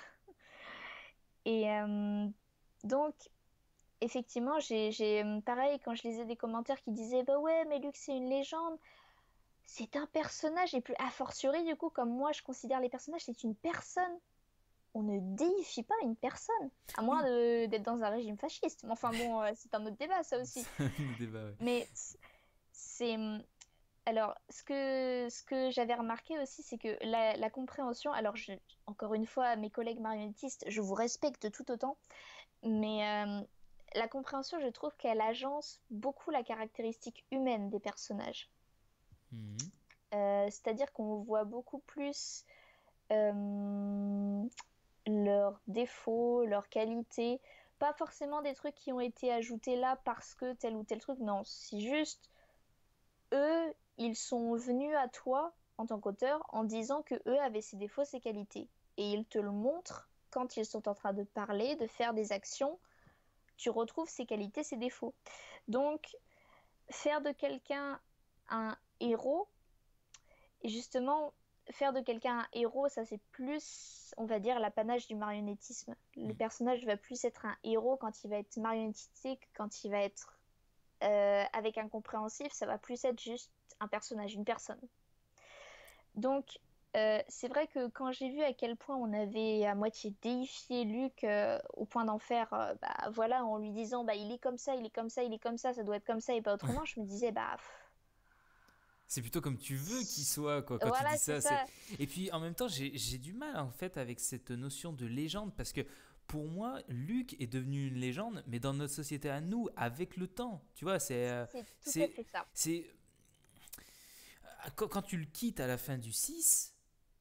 [SPEAKER 2] Et donc, effectivement, pareil, quand je lisais des commentaires qui disaient bah ouais, mais Luke, c'est une légende. C'est un personnage, et plus a fortiori, du coup, comme moi je considère les personnages, c'est une personne. On ne déifie pas une personne, à moins
[SPEAKER 1] Oui.
[SPEAKER 2] d'être dans un régime fasciste. Mais enfin bon, c'est un autre débat, ça aussi.
[SPEAKER 1] C'est un débat, ouais.
[SPEAKER 2] Mais c'est... Alors, ce que j'avais remarqué aussi, c'est que la compréhension... Alors, encore une fois, mes collègues marionnettistes, je vous respecte tout autant, mais la compréhension, je trouve qu'elle agence beaucoup la caractéristique humaine des personnages.
[SPEAKER 1] Mhm.
[SPEAKER 2] C'est-à-dire qu'on voit beaucoup plus euh, leurs défauts, leurs qualités, pas forcément des trucs qui ont été ajoutés là parce que tel ou tel truc, non, c'est juste eux, ils sont venus à toi en tant qu'auteur en disant que eux avaient ces défauts, ces qualités. Et ils te le montrent quand ils sont en train de parler, de faire des actions, tu retrouves ces qualités, ces défauts. Donc, faire de quelqu'un un héros, et justement, faire de quelqu'un un héros, ça c'est plus, on va dire, l'apanage du marionnettisme. Le
[SPEAKER 1] Mhm.
[SPEAKER 2] personnage va plus être un héros quand il va être marionnettisé que quand il va être avec incompréhensif, ça va plus être juste un personnage, une personne. Donc, c'est vrai que quand j'ai vu à quel point on avait à moitié déifié Luc au point d'en faire, bah voilà, en lui disant, bah il est comme ça, il est comme ça, il est comme ça doit être comme ça et pas autrement, je me disais, bah
[SPEAKER 1] C'est plutôt comme tu veux qu'il soit, quoi, quand tu dis
[SPEAKER 2] voilà, c'est
[SPEAKER 1] ça. C'est...
[SPEAKER 2] ça.
[SPEAKER 1] Et puis en même temps, j'ai du mal en fait avec cette notion de légende parce que pour moi, Luke est devenu une légende, mais dans notre société à nous, avec le temps. Tu vois,
[SPEAKER 2] C'est tout à
[SPEAKER 1] c'est,
[SPEAKER 2] fait ça.
[SPEAKER 1] c'est quand tu le quittes à la fin du 6,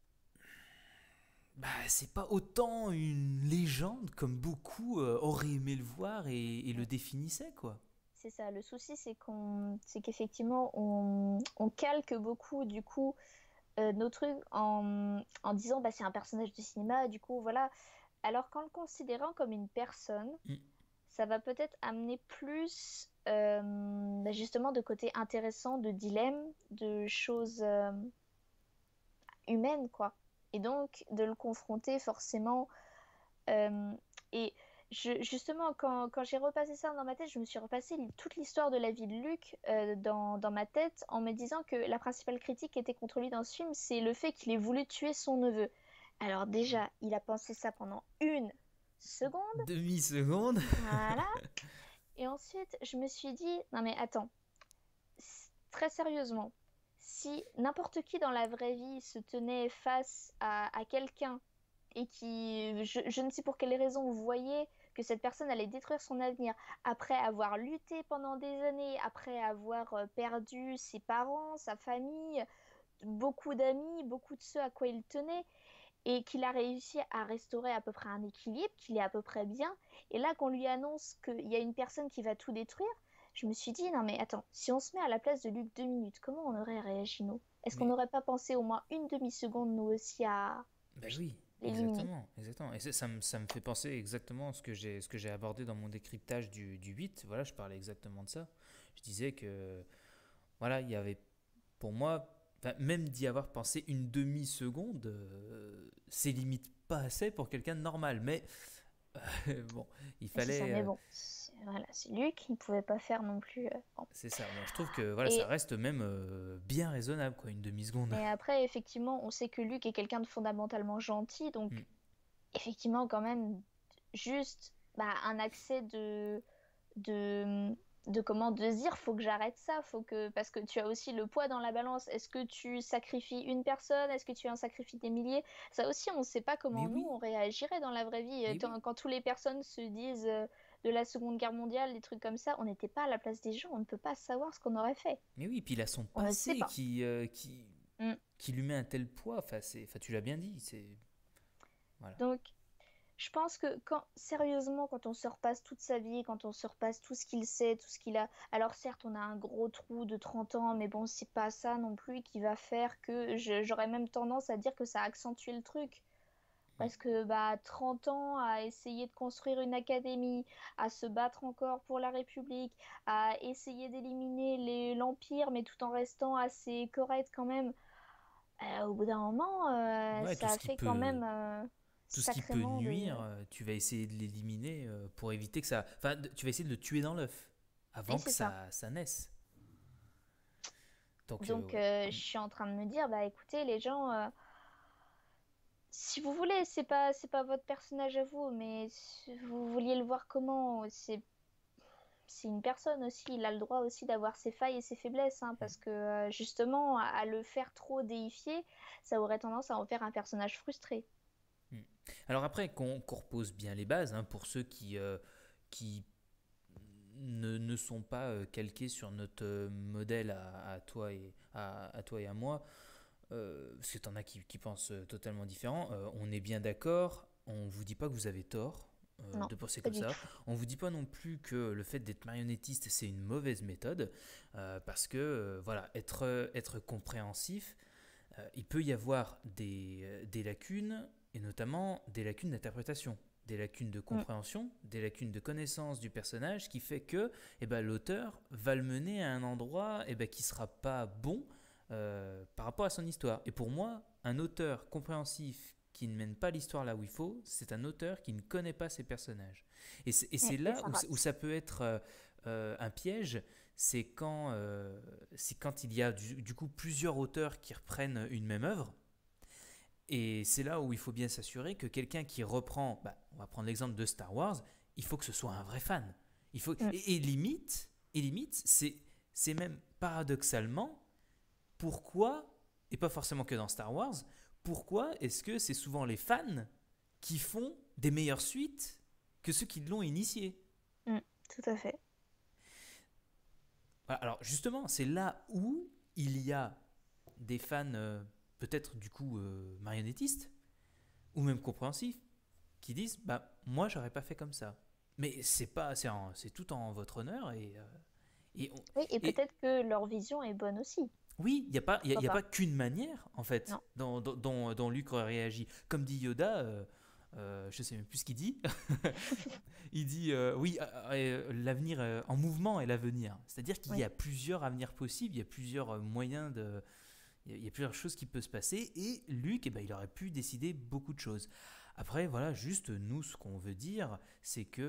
[SPEAKER 1] bah, c'est pas autant une légende comme beaucoup auraient aimé le voir et le définissaient, quoi.
[SPEAKER 2] C'est ça. Le souci, c'est qu'effectivement, on calque beaucoup du coup nos trucs en disant bah c'est un personnage de cinéma, du coup voilà. Alors qu'en le considérant comme une personne,
[SPEAKER 1] Mm.
[SPEAKER 2] ça va peut-être amener plus bah, justement de côté intéressant, de dilemme, de choses humaines quoi. Et donc de le confronter forcément euh, et justement, quand j'ai repassé ça dans ma tête, je me suis repassé toute l'histoire de la vie de Luc dans ma tête en me disant que la principale critique qui était contre lui dans ce film, c'est le fait qu'il ait voulu tuer son neveu. Alors déjà, il a pensé ça pendant une seconde,
[SPEAKER 1] Demi-seconde.
[SPEAKER 2] voilà. Et ensuite, je me suis dit, non mais attends, très sérieusement, si n'importe qui dans la vraie vie se tenait face à quelqu'un et qui, je ne sais pour quelle raison, voyait que cette personne allait détruire son avenir après avoir lutté pendant des années, après avoir perdu ses parents, sa famille, beaucoup d'amis, beaucoup de ceux à quoi il tenait, et qu'il a réussi à restaurer à peu près un équilibre, qu'il est à peu près bien. Et là, qu'on lui annonce qu'il y a une personne qui va tout détruire, je me suis dit, non mais attends, si on se met à la place de Luc 2 minutes, comment on aurait réagi nous? Est-ce qu'on
[SPEAKER 1] Mais
[SPEAKER 2] n'aurait pas pensé au moins une demi-seconde nous aussi à
[SPEAKER 1] ben oui,
[SPEAKER 2] l'éliminer?
[SPEAKER 1] exactement. Et ça me fait penser exactement à ce que j'ai abordé dans mon décryptage du 8. Voilà, je parlais exactement de ça. Je disais que, voilà, il y avait, pour moi, enfin, même d'y avoir pensé une demi-seconde, c'est limite pas assez pour quelqu'un de normal. Mais bon, il
[SPEAKER 2] C'est ça,
[SPEAKER 1] fallait.
[SPEAKER 2] mais bon, voilà, c'est Luc, il ne pouvait pas faire non plus. Bon.
[SPEAKER 1] C'est ça. Moi, je trouve que voilà, ça
[SPEAKER 2] Et,
[SPEAKER 1] reste même bien raisonnable, quoi, une demi-seconde.
[SPEAKER 2] et après, effectivement, on sait que Luc est quelqu'un de fondamentalement gentil, donc
[SPEAKER 1] Hmm.
[SPEAKER 2] effectivement, quand même, juste un accès de, de comment de se dire, faut que j'arrête ça, faut que parce que tu as aussi le poids dans la balance. Est-ce que tu sacrifies une personne? Est-ce que tu en sacrifies des milliers? Ça aussi, on ne sait pas
[SPEAKER 1] Mais
[SPEAKER 2] comment nous
[SPEAKER 1] oui,
[SPEAKER 2] on réagirait dans la vraie vie.
[SPEAKER 1] mais oui.
[SPEAKER 2] Quand toutes les personnes se disent de la Seconde Guerre mondiale, des trucs comme ça, on n'était pas à la place des gens, on ne peut pas savoir ce qu'on aurait fait.
[SPEAKER 1] Mais oui, puis il a son
[SPEAKER 2] On ne sait
[SPEAKER 1] passé
[SPEAKER 2] pas. Mm.
[SPEAKER 1] qui lui met un tel poids. Enfin, tu l'as bien dit. Voilà.
[SPEAKER 2] Donc, je pense que sérieusement, quand on se repasse toute sa vie, quand on se repasse tout ce qu'il sait, tout ce qu'il a, alors certes, on a un gros trou de 30 ans, mais bon, c'est pas ça non plus qui va faire que j'aurais même tendance à dire que ça a accentué le truc.
[SPEAKER 1] Mm.
[SPEAKER 2] Parce que 30 ans à essayer de construire une académie, à se battre encore pour la République, à essayer d'éliminer l'Empire, mais tout en restant assez correct quand même, au bout d'un moment,
[SPEAKER 1] Ouais,
[SPEAKER 2] ça a fait quand même
[SPEAKER 1] tout ce qui peut
[SPEAKER 2] sacrément de...
[SPEAKER 1] nuire, tu vas essayer de l'éliminer pour éviter que ça. Enfin, tu vas essayer de le tuer dans l'œuf
[SPEAKER 2] Oui,
[SPEAKER 1] avant que
[SPEAKER 2] c'est ça.
[SPEAKER 1] ça naisse. Donc,
[SPEAKER 2] Donc,
[SPEAKER 1] ouais.
[SPEAKER 2] je suis en train de me dire, écoutez, les gens, si vous voulez, c'est pas votre personnage à vous, mais si vous vouliez le voir comment, c'est une personne aussi, il a le droit aussi d'avoir ses failles et ses faiblesses, hein, parce que justement, à le faire trop déifier, ça aurait tendance à en faire un personnage frustré.
[SPEAKER 1] Mm. Alors après, qu'on repose bien les bases hein, pour ceux qui ne sont pas calqués sur notre modèle à toi à toi et à moi, parce que t'en as qui pensent totalement différent. On est bien d'accord, on vous dit pas que vous avez tort
[SPEAKER 2] Non,
[SPEAKER 1] de penser
[SPEAKER 2] pas
[SPEAKER 1] comme
[SPEAKER 2] du
[SPEAKER 1] ça.
[SPEAKER 2] tout.
[SPEAKER 1] On vous dit pas non plus que le fait d'être marionnettiste c'est une mauvaise méthode, parce que voilà, être compréhensif, il peut y avoir des lacunes, et notamment des lacunes d'interprétation, des lacunes de
[SPEAKER 2] Mm.
[SPEAKER 1] compréhension, des lacunes de connaissance du personnage, qui fait que l'auteur va le mener à un endroit qui ne sera pas bon par rapport à son histoire. Et pour moi, un auteur compréhensif qui ne mène pas l'histoire là où il faut, c'est un auteur qui ne connaît pas ses personnages. C'est
[SPEAKER 2] Et
[SPEAKER 1] là
[SPEAKER 2] ça
[SPEAKER 1] où
[SPEAKER 2] rate.
[SPEAKER 1] ça peut être un piège, c'est quand il y a du coup plusieurs auteurs qui reprennent une même œuvre. Et c'est là où il faut bien s'assurer que quelqu'un qui reprend, on va prendre l'exemple de Star Wars, il faut que ce soit un vrai fan.
[SPEAKER 2] Mm.
[SPEAKER 1] Et limite c'est même paradoxalement, pourquoi, et pas forcément que dans Star Wars, pourquoi est-ce que c'est souvent les fans qui font des meilleures suites que ceux qui l'ont initié?
[SPEAKER 2] Mm. Tout à fait.
[SPEAKER 1] Voilà, alors justement, c'est là où il y a des fans peut-être du coup marionnettistes ou même compréhensifs qui disent moi j'aurais pas fait comme ça. Mais c'est tout en votre honneur et, on-
[SPEAKER 2] Oui, et
[SPEAKER 1] et
[SPEAKER 2] peut-être que leur vision est bonne aussi.
[SPEAKER 1] oui, il
[SPEAKER 2] Pourquoi
[SPEAKER 1] y a
[SPEAKER 2] pas?
[SPEAKER 1] pas qu'une manière en fait
[SPEAKER 2] Non.
[SPEAKER 1] dont Luke aurait réagi. Comme dit Yoda, je sais même plus ce qu'il dit. Il dit oui, l'avenir en mouvement est l'avenir. C'est-à-dire qu'il y
[SPEAKER 2] Oui.
[SPEAKER 1] a plusieurs avenirs possibles, il y a plusieurs moyens de, il y a plusieurs choses qui peuvent se passer et Luc, il aurait pu décider beaucoup de choses. Après, voilà, juste nous, ce qu'on veut dire, c'est que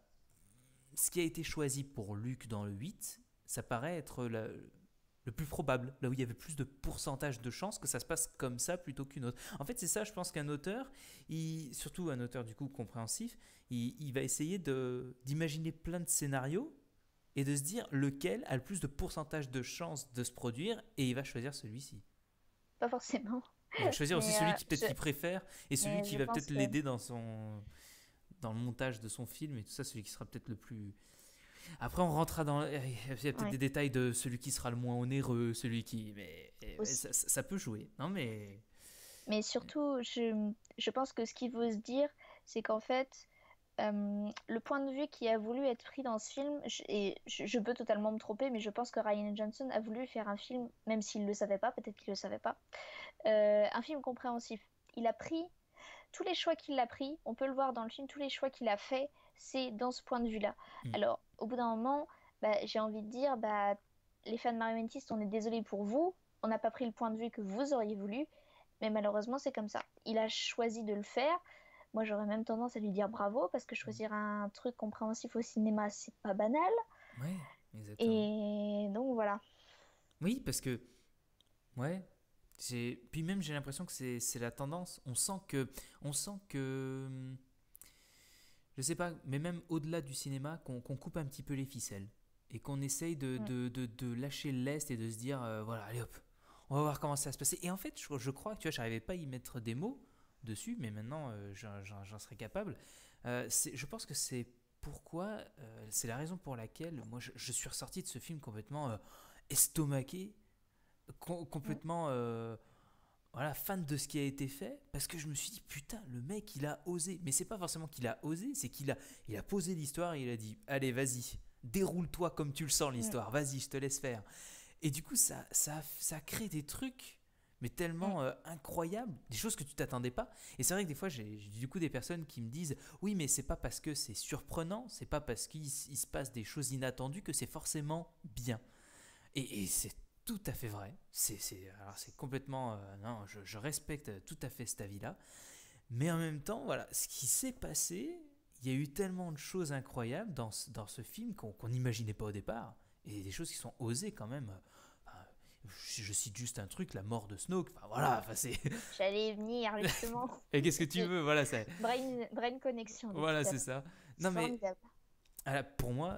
[SPEAKER 1] ce qui a été choisi pour Luc dans le 8, ça paraît être le plus probable, là où il y avait plus de pourcentage de chances que ça se passe comme ça plutôt qu'une autre. En fait, c'est ça, je pense qu'un auteur, surtout un auteur du coup compréhensif, il va essayer d'imaginer plein de scénarios et de se dire lequel a le plus de pourcentage de chances de se produire et il va choisir celui-ci.
[SPEAKER 2] Pas forcément.
[SPEAKER 1] Il va choisir aussi
[SPEAKER 2] Mais,
[SPEAKER 1] celui qui peut-être qu'il préfère et celui
[SPEAKER 2] mais
[SPEAKER 1] qui
[SPEAKER 2] je
[SPEAKER 1] va peut-être
[SPEAKER 2] pense que
[SPEAKER 1] l'aider dans le montage de son film et tout ça, celui qui sera peut-être le plus... Après, on rentrera dans... Il y a peut-être des détails de celui qui sera le moins onéreux, celui qui... Mais ça peut jouer. Non, mais...
[SPEAKER 2] Mais surtout, je pense que ce qu'il veut se dire, c'est qu'en fait, le point de vue qui a voulu être pris dans ce film, et je peux totalement me tromper, mais je pense que Rian Johnson a voulu faire un film, même s'il ne le savait pas, peut-être qu'il ne le savait pas, un film compréhensif. Il a pris tous les choix qu'il a pris, on peut le voir dans le film, tous les choix qu'il a fait, c'est dans ce point de vue-là. Alors, au bout d'un moment, j'ai envie de dire, les fans Mario Mantis, on est désolé pour vous, on n'a pas pris le point de vue que vous auriez voulu, mais malheureusement, c'est comme ça. Il a choisi de le faire. Moi, j'aurais même tendance à lui dire bravo, parce que choisir un truc compréhensif au cinéma, c'est pas banal.
[SPEAKER 1] Ouais, exactement.
[SPEAKER 2] Et donc, voilà.
[SPEAKER 1] Oui, parce que... Ouais. Puis même, j'ai l'impression que c'est la tendance. On sent que... Je sais pas, mais même au-delà du cinéma, qu'on coupe un petit peu les ficelles. Et qu'on essaye de lâcher l'est et de se dire, voilà, allez hop, on va voir comment ça va se passer. Et en fait, je crois que, tu vois, j'arrivais pas à y mettre des mots dessus, mais maintenant, j'en serais capable. Je pense que c'est pourquoi, c'est la raison pour laquelle moi, je suis ressorti de ce film complètement estomaqué, complètement... voilà, fan de ce qui a été fait, parce que je me suis dit, putain, le mec, il a osé. Mais c'est pas forcément qu'il a osé, c'est il a posé l'histoire et il a dit, allez, vas-y, déroule-toi comme tu le sens l'histoire, vas-y, je te laisse faire. Et du coup, ça crée des trucs, mais tellement incroyables, des choses que tu t'attendais pas. Et c'est vrai que des fois, j'ai du coup des personnes qui me disent, oui, mais c'est pas parce que c'est surprenant, c'est pas parce qu'il se passe des choses inattendues que c'est forcément bien. Et c'est tout à fait vrai. Alors c'est complètement... non, je respecte tout à fait cet avis-là. Mais en même temps, voilà, ce qui s'est passé, il y a eu tellement de choses incroyables dans ce film qu'on n'imaginait pas au départ. Et des choses qui sont osées quand même. Je cite juste un truc, la mort de Snoke. Enfin voilà, c'est...
[SPEAKER 2] J'allais y venir, justement.
[SPEAKER 1] Et qu'est-ce que tu veux, voilà, ça...
[SPEAKER 2] Brain connection.
[SPEAKER 1] Voilà, c'est ça.
[SPEAKER 2] Non, mais
[SPEAKER 1] pour moi,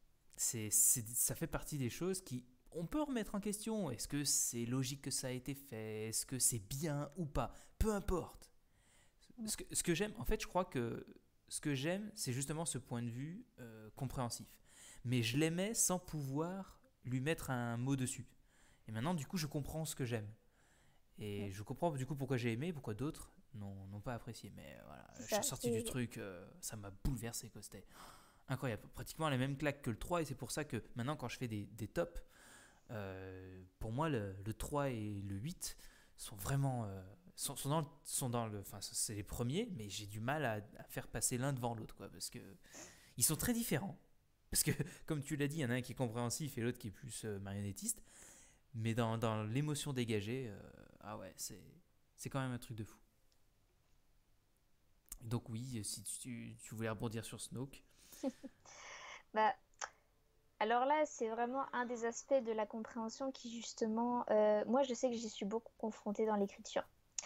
[SPEAKER 1] ça fait partie des choses qui... On peut remettre en question, est-ce que c'est logique que ça a été fait, est-ce que c'est bien ou pas, peu importe. Ce que j'aime, en fait, je crois que ce que j'aime, c'est justement ce point de vue compréhensif. Mais je l'aimais sans pouvoir lui mettre un mot dessus. Et maintenant, du coup, je comprends ce que j'aime. Et je comprends du coup pourquoi j'ai aimé, pourquoi d'autres n'ont pas apprécié. Mais voilà, je suis sorti du truc, ça m'a bouleversé, quoi. C'était incroyable. Pratiquement la même claque que le 3, et c'est pour ça que maintenant, quand je fais des tops, pour moi, le 3 et le 8 sont vraiment... sont dans le... Enfin, c'est les premiers, mais j'ai du mal à faire passer l'un devant l'autre, quoi, parce que ils sont très différents. Parce que, comme tu l'as dit, il y en a un qui est compréhensif et l'autre qui est plus marionnettiste. Mais dans l'émotion dégagée, ah ouais, c'est quand même un truc de fou. Donc oui, si tu voulais rebondir sur Snoke.
[SPEAKER 2] Alors là, c'est vraiment un des aspects de la compréhension qui, justement, moi, je sais que j'y suis beaucoup confrontée dans l'écriture.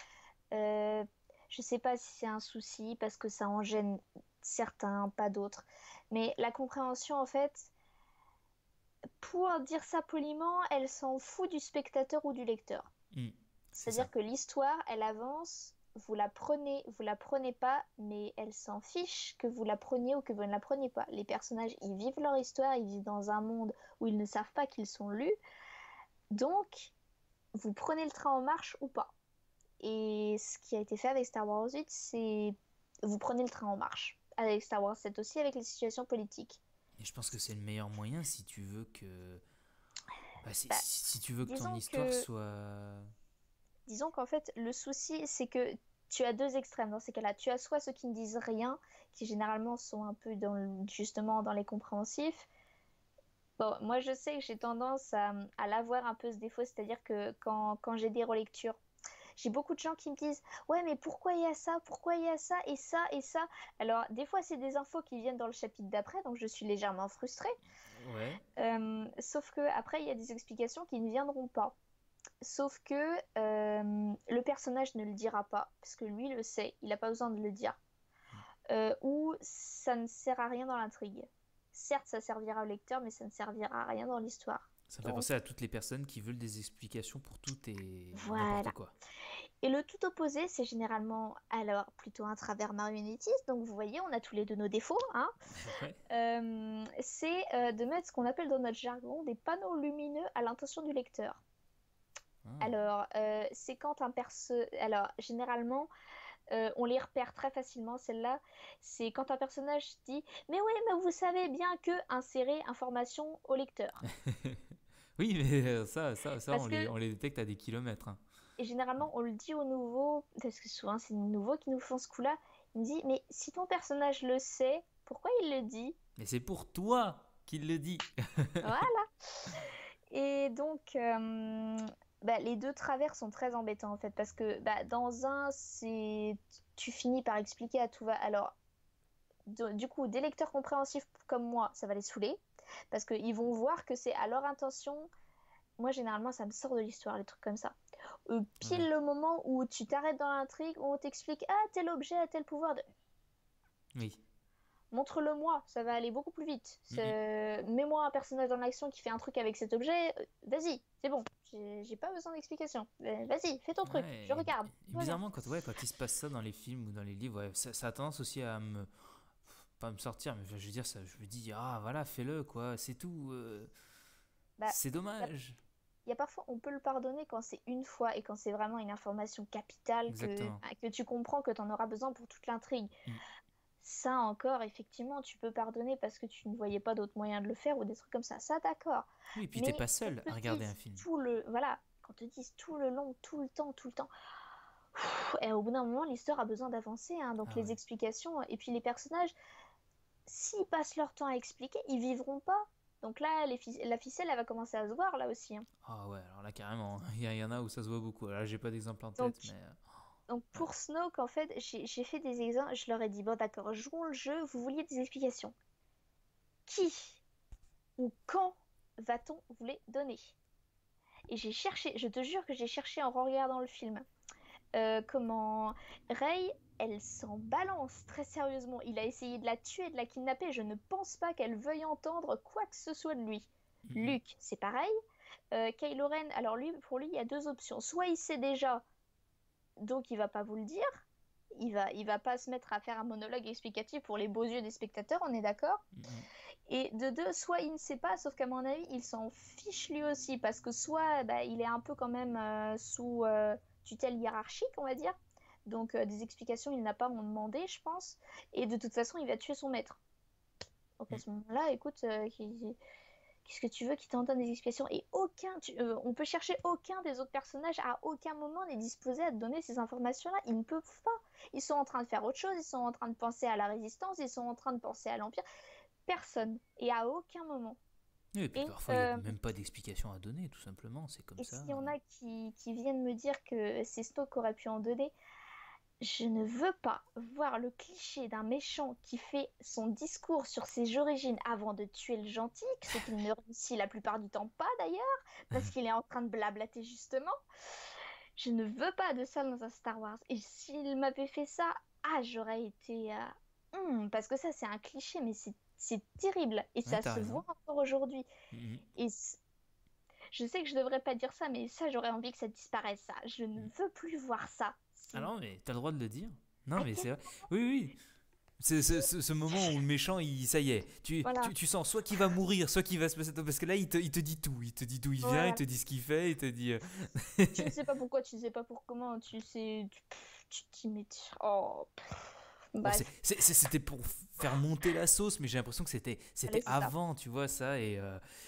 [SPEAKER 2] Je sais pas si c'est un souci parce que ça en gêne certains, pas d'autres. Mais la compréhension, en fait, pour dire ça poliment, elle s'en fout du spectateur ou du lecteur. C'est-à-dire que l'histoire, elle avance, vous la prenez pas, mais elle s'en fiche que vous la preniez ou que vous ne la preniez pas. Les personnages, ils vivent leur histoire, ils vivent dans un monde où ils ne savent pas qu'ils sont lus. Donc, vous prenez le train en marche ou pas. Et ce qui a été fait avec Star Wars 8, c'est vous prenez le train en marche. Avec Star Wars 7 aussi, avec les situations politiques.
[SPEAKER 1] Et je pense que c'est le meilleur moyen si tu veux que... si tu veux que ton histoire soit...
[SPEAKER 2] Disons qu'en fait, le souci, c'est que tu as deux extrêmes dans ces cas-là. Tu as soit ceux qui ne disent rien, qui généralement sont un peu justement dans les compréhensifs. Bon, moi, je sais que j'ai tendance à l'avoir un peu ce défaut, c'est-à-dire que quand j'ai des relectures, j'ai beaucoup de gens qui me disent « Ouais, mais pourquoi il y a ça? Pourquoi il y a ça? Et ça? Et ça ?» Alors, des fois, c'est des infos qui viennent dans le chapitre d'après, donc je suis légèrement frustrée.
[SPEAKER 1] Ouais.
[SPEAKER 2] Sauf qu'après, il y a des explications qui ne viendront pas. Sauf que le personnage ne le dira pas, parce que lui le sait, il n'a pas besoin de le dire. Ou ça ne sert à rien dans l'intrigue. Certes, ça servira au lecteur, mais ça ne servira à rien dans l'histoire.
[SPEAKER 1] Ça me fait penser à toutes les personnes qui veulent des explications pour tout et
[SPEAKER 2] voilà.
[SPEAKER 1] n'importe quoi.
[SPEAKER 2] Et le tout opposé, c'est généralement alors plutôt un travers marionnettiste. Donc vous voyez, on a tous les deux nos défauts, hein.
[SPEAKER 1] Ouais.
[SPEAKER 2] C'est de mettre ce qu'on appelle dans notre jargon des panneaux lumineux à l'intention du lecteur.
[SPEAKER 1] Ah.
[SPEAKER 2] Alors, c'est quand un perso... Alors, généralement, on les repère très facilement, celle-là. C'est quand un personnage dit mais oui, mais vous savez bien que insérer information au lecteur.
[SPEAKER 1] Oui, mais ça
[SPEAKER 2] Parce que
[SPEAKER 1] on les détecte à des kilomètres, hein.
[SPEAKER 2] et généralement, on le dit aux nouveaux, parce que souvent, c'est les nouveaux qui nous font ce coup-là. Il me dit mais si ton personnage le sait, pourquoi il le dit?
[SPEAKER 1] Mais c'est pour toi qu'il le dit.
[SPEAKER 2] Voilà. Et donc, bah, les deux travers sont très embêtants en fait, parce que bah, dans un, c'est tu finis par expliquer à tout va. Alors, du coup, des lecteurs compréhensifs comme moi, ça va les saouler, parce qu'ils vont voir que c'est à leur intention. Moi, généralement, ça me sort de l'histoire, les trucs comme ça.
[SPEAKER 1] Ouais.
[SPEAKER 2] Pile le moment où tu t'arrêtes dans l'intrigue, où on t'explique, ah, tel objet a tel pouvoir.
[SPEAKER 1] Oui.
[SPEAKER 2] Montre-le-moi, ça va aller beaucoup plus vite.
[SPEAKER 1] Mhm.
[SPEAKER 2] Mets-moi un personnage dans l'action qui fait un truc avec cet objet, vas-y, c'est bon, j'ai pas besoin d'explication. Vas-y, fais ton truc, je
[SPEAKER 1] Ouais,
[SPEAKER 2] regarde,
[SPEAKER 1] et
[SPEAKER 2] tout va bien.
[SPEAKER 1] bizarrement, quand il se passe ça dans les films ou dans les livres, ouais, ça a tendance aussi à me. Pas me sortir, mais je veux dire, ça, je me dis, ah voilà, fais-le, quoi, c'est tout.
[SPEAKER 2] Bah,
[SPEAKER 1] C'est dommage.
[SPEAKER 2] il y a parfois, on peut le pardonner quand c'est une fois et quand c'est vraiment une information capitale
[SPEAKER 1] Exactement.
[SPEAKER 2] que tu comprends que tu en auras besoin pour toute l'intrigue.
[SPEAKER 1] Mm.
[SPEAKER 2] Ça encore, effectivement, tu peux pardonner parce que tu ne voyais pas d'autre moyen de le faire ou des trucs comme ça d'accord.
[SPEAKER 1] Oui, et puis t'es
[SPEAKER 2] Mais
[SPEAKER 1] pas
[SPEAKER 2] qu'on
[SPEAKER 1] seul
[SPEAKER 2] te
[SPEAKER 1] à regarder un
[SPEAKER 2] dise
[SPEAKER 1] film.
[SPEAKER 2] tout le, voilà, qu'on te dise tout le long, tout le temps, et au bout d'un moment, l'histoire a besoin d'avancer, hein, donc
[SPEAKER 1] Ah
[SPEAKER 2] les
[SPEAKER 1] ouais.
[SPEAKER 2] explications, et puis les personnages, s'ils passent leur temps à expliquer, ils vivront pas. Donc là, la ficelle, elle va commencer à se voir là aussi, hein.
[SPEAKER 1] Ah ouais, alors là, carrément, il y en a où ça se voit beaucoup. Là, j'ai pas d'exemple en
[SPEAKER 2] Donc
[SPEAKER 1] tête, mais.
[SPEAKER 2] Donc
[SPEAKER 1] Ouais.
[SPEAKER 2] pour Snoke, en fait, j'ai fait des exemples, je leur ai dit, bon d'accord, jouons le jeu, vous vouliez des explications. Qui ou quand va-t-on vous les donner? Et j'ai cherché, je te jure que j'ai cherché en regardant le film. Comment Rey, elle s'en balance très sérieusement. Il a essayé de la tuer, de la kidnapper. Je ne pense pas qu'elle veuille entendre quoi que ce soit de lui.
[SPEAKER 1] Mhm.
[SPEAKER 2] Luke, c'est pareil. Kylo Ren, alors lui, pour lui, il y a deux options. Soit il sait déjà, donc il va pas vous le dire. Il va pas se mettre à faire un monologue explicatif pour les beaux yeux des spectateurs, on est d'accord?
[SPEAKER 1] Mhm.
[SPEAKER 2] Et de deux, soit il ne sait pas, sauf qu'à mon avis, il s'en fiche lui aussi, parce que soit bah, il est un peu quand même sous tutelle hiérarchique, on va dire. Donc des explications, il n'a pas à en demander, je pense. Et de toute façon, il va tuer son maître. Donc à
[SPEAKER 1] Mhm.
[SPEAKER 2] ce moment-là, écoute, qu'est-ce que tu veux qu'il t'en donne des explications? Et on peut chercher aucun des autres personnages, à aucun moment n'est disposé à te donner ces informations-là. Ils ne peuvent pas. Ils sont en train de faire autre chose, ils sont en train de penser à la résistance, ils sont en train de penser à l'Empire. Personne. Et à aucun moment.
[SPEAKER 1] Oui, et puis
[SPEAKER 2] Et,
[SPEAKER 1] parfois, il y a même pas d'explication à donner, tout simplement, c'est comme
[SPEAKER 2] et
[SPEAKER 1] ça.
[SPEAKER 2] s'il y en a qui viennent me dire que c'est Snoke qui aurait pu en donner, je ne veux pas voir le cliché d'un méchant qui fait son discours sur ses origines avant de tuer le gentil, ce qu'il ne réussit la plupart du temps pas d'ailleurs, parce qu'il est en train de blablater justement. Je ne veux pas de ça dans un Star Wars. Et s'il m'avait fait ça, ah, j'aurais été... parce que ça, c'est un cliché, mais c'est terrible. Et
[SPEAKER 1] Ouais,
[SPEAKER 2] ça
[SPEAKER 1] t'as
[SPEAKER 2] se
[SPEAKER 1] raison.
[SPEAKER 2] voit encore aujourd'hui.
[SPEAKER 1] Mhm.
[SPEAKER 2] Et je sais que je devrais pas dire ça, mais ça, j'aurais envie que ça disparaisse, ça. Je ne
[SPEAKER 1] Mhm.
[SPEAKER 2] veux plus voir ça.
[SPEAKER 1] Ah
[SPEAKER 2] C'est
[SPEAKER 1] non, mais t'as le droit de le dire. Non,
[SPEAKER 2] à
[SPEAKER 1] mais
[SPEAKER 2] quel
[SPEAKER 1] c'est vrai. Oui, oui. C'est ce moment où le méchant, ça y est,
[SPEAKER 2] Voilà,
[SPEAKER 1] tu sens soit qu'il va mourir, soit qu'il va se passer. Parce que là, il te dit tout. Il te dit d'où il vient, il
[SPEAKER 2] voilà.
[SPEAKER 1] te dit ce qu'il fait, il te dit.
[SPEAKER 2] Tu ne sais pas pourquoi, tu ne sais pas pour comment, tu sais... Tu te dis, mais... Oh,
[SPEAKER 1] Bon,
[SPEAKER 2] bref,
[SPEAKER 1] c'était pour faire monter la sauce, mais j'ai l'impression que c'était
[SPEAKER 2] allez, c'est ça.
[SPEAKER 1] avant, tu vois, ça. Et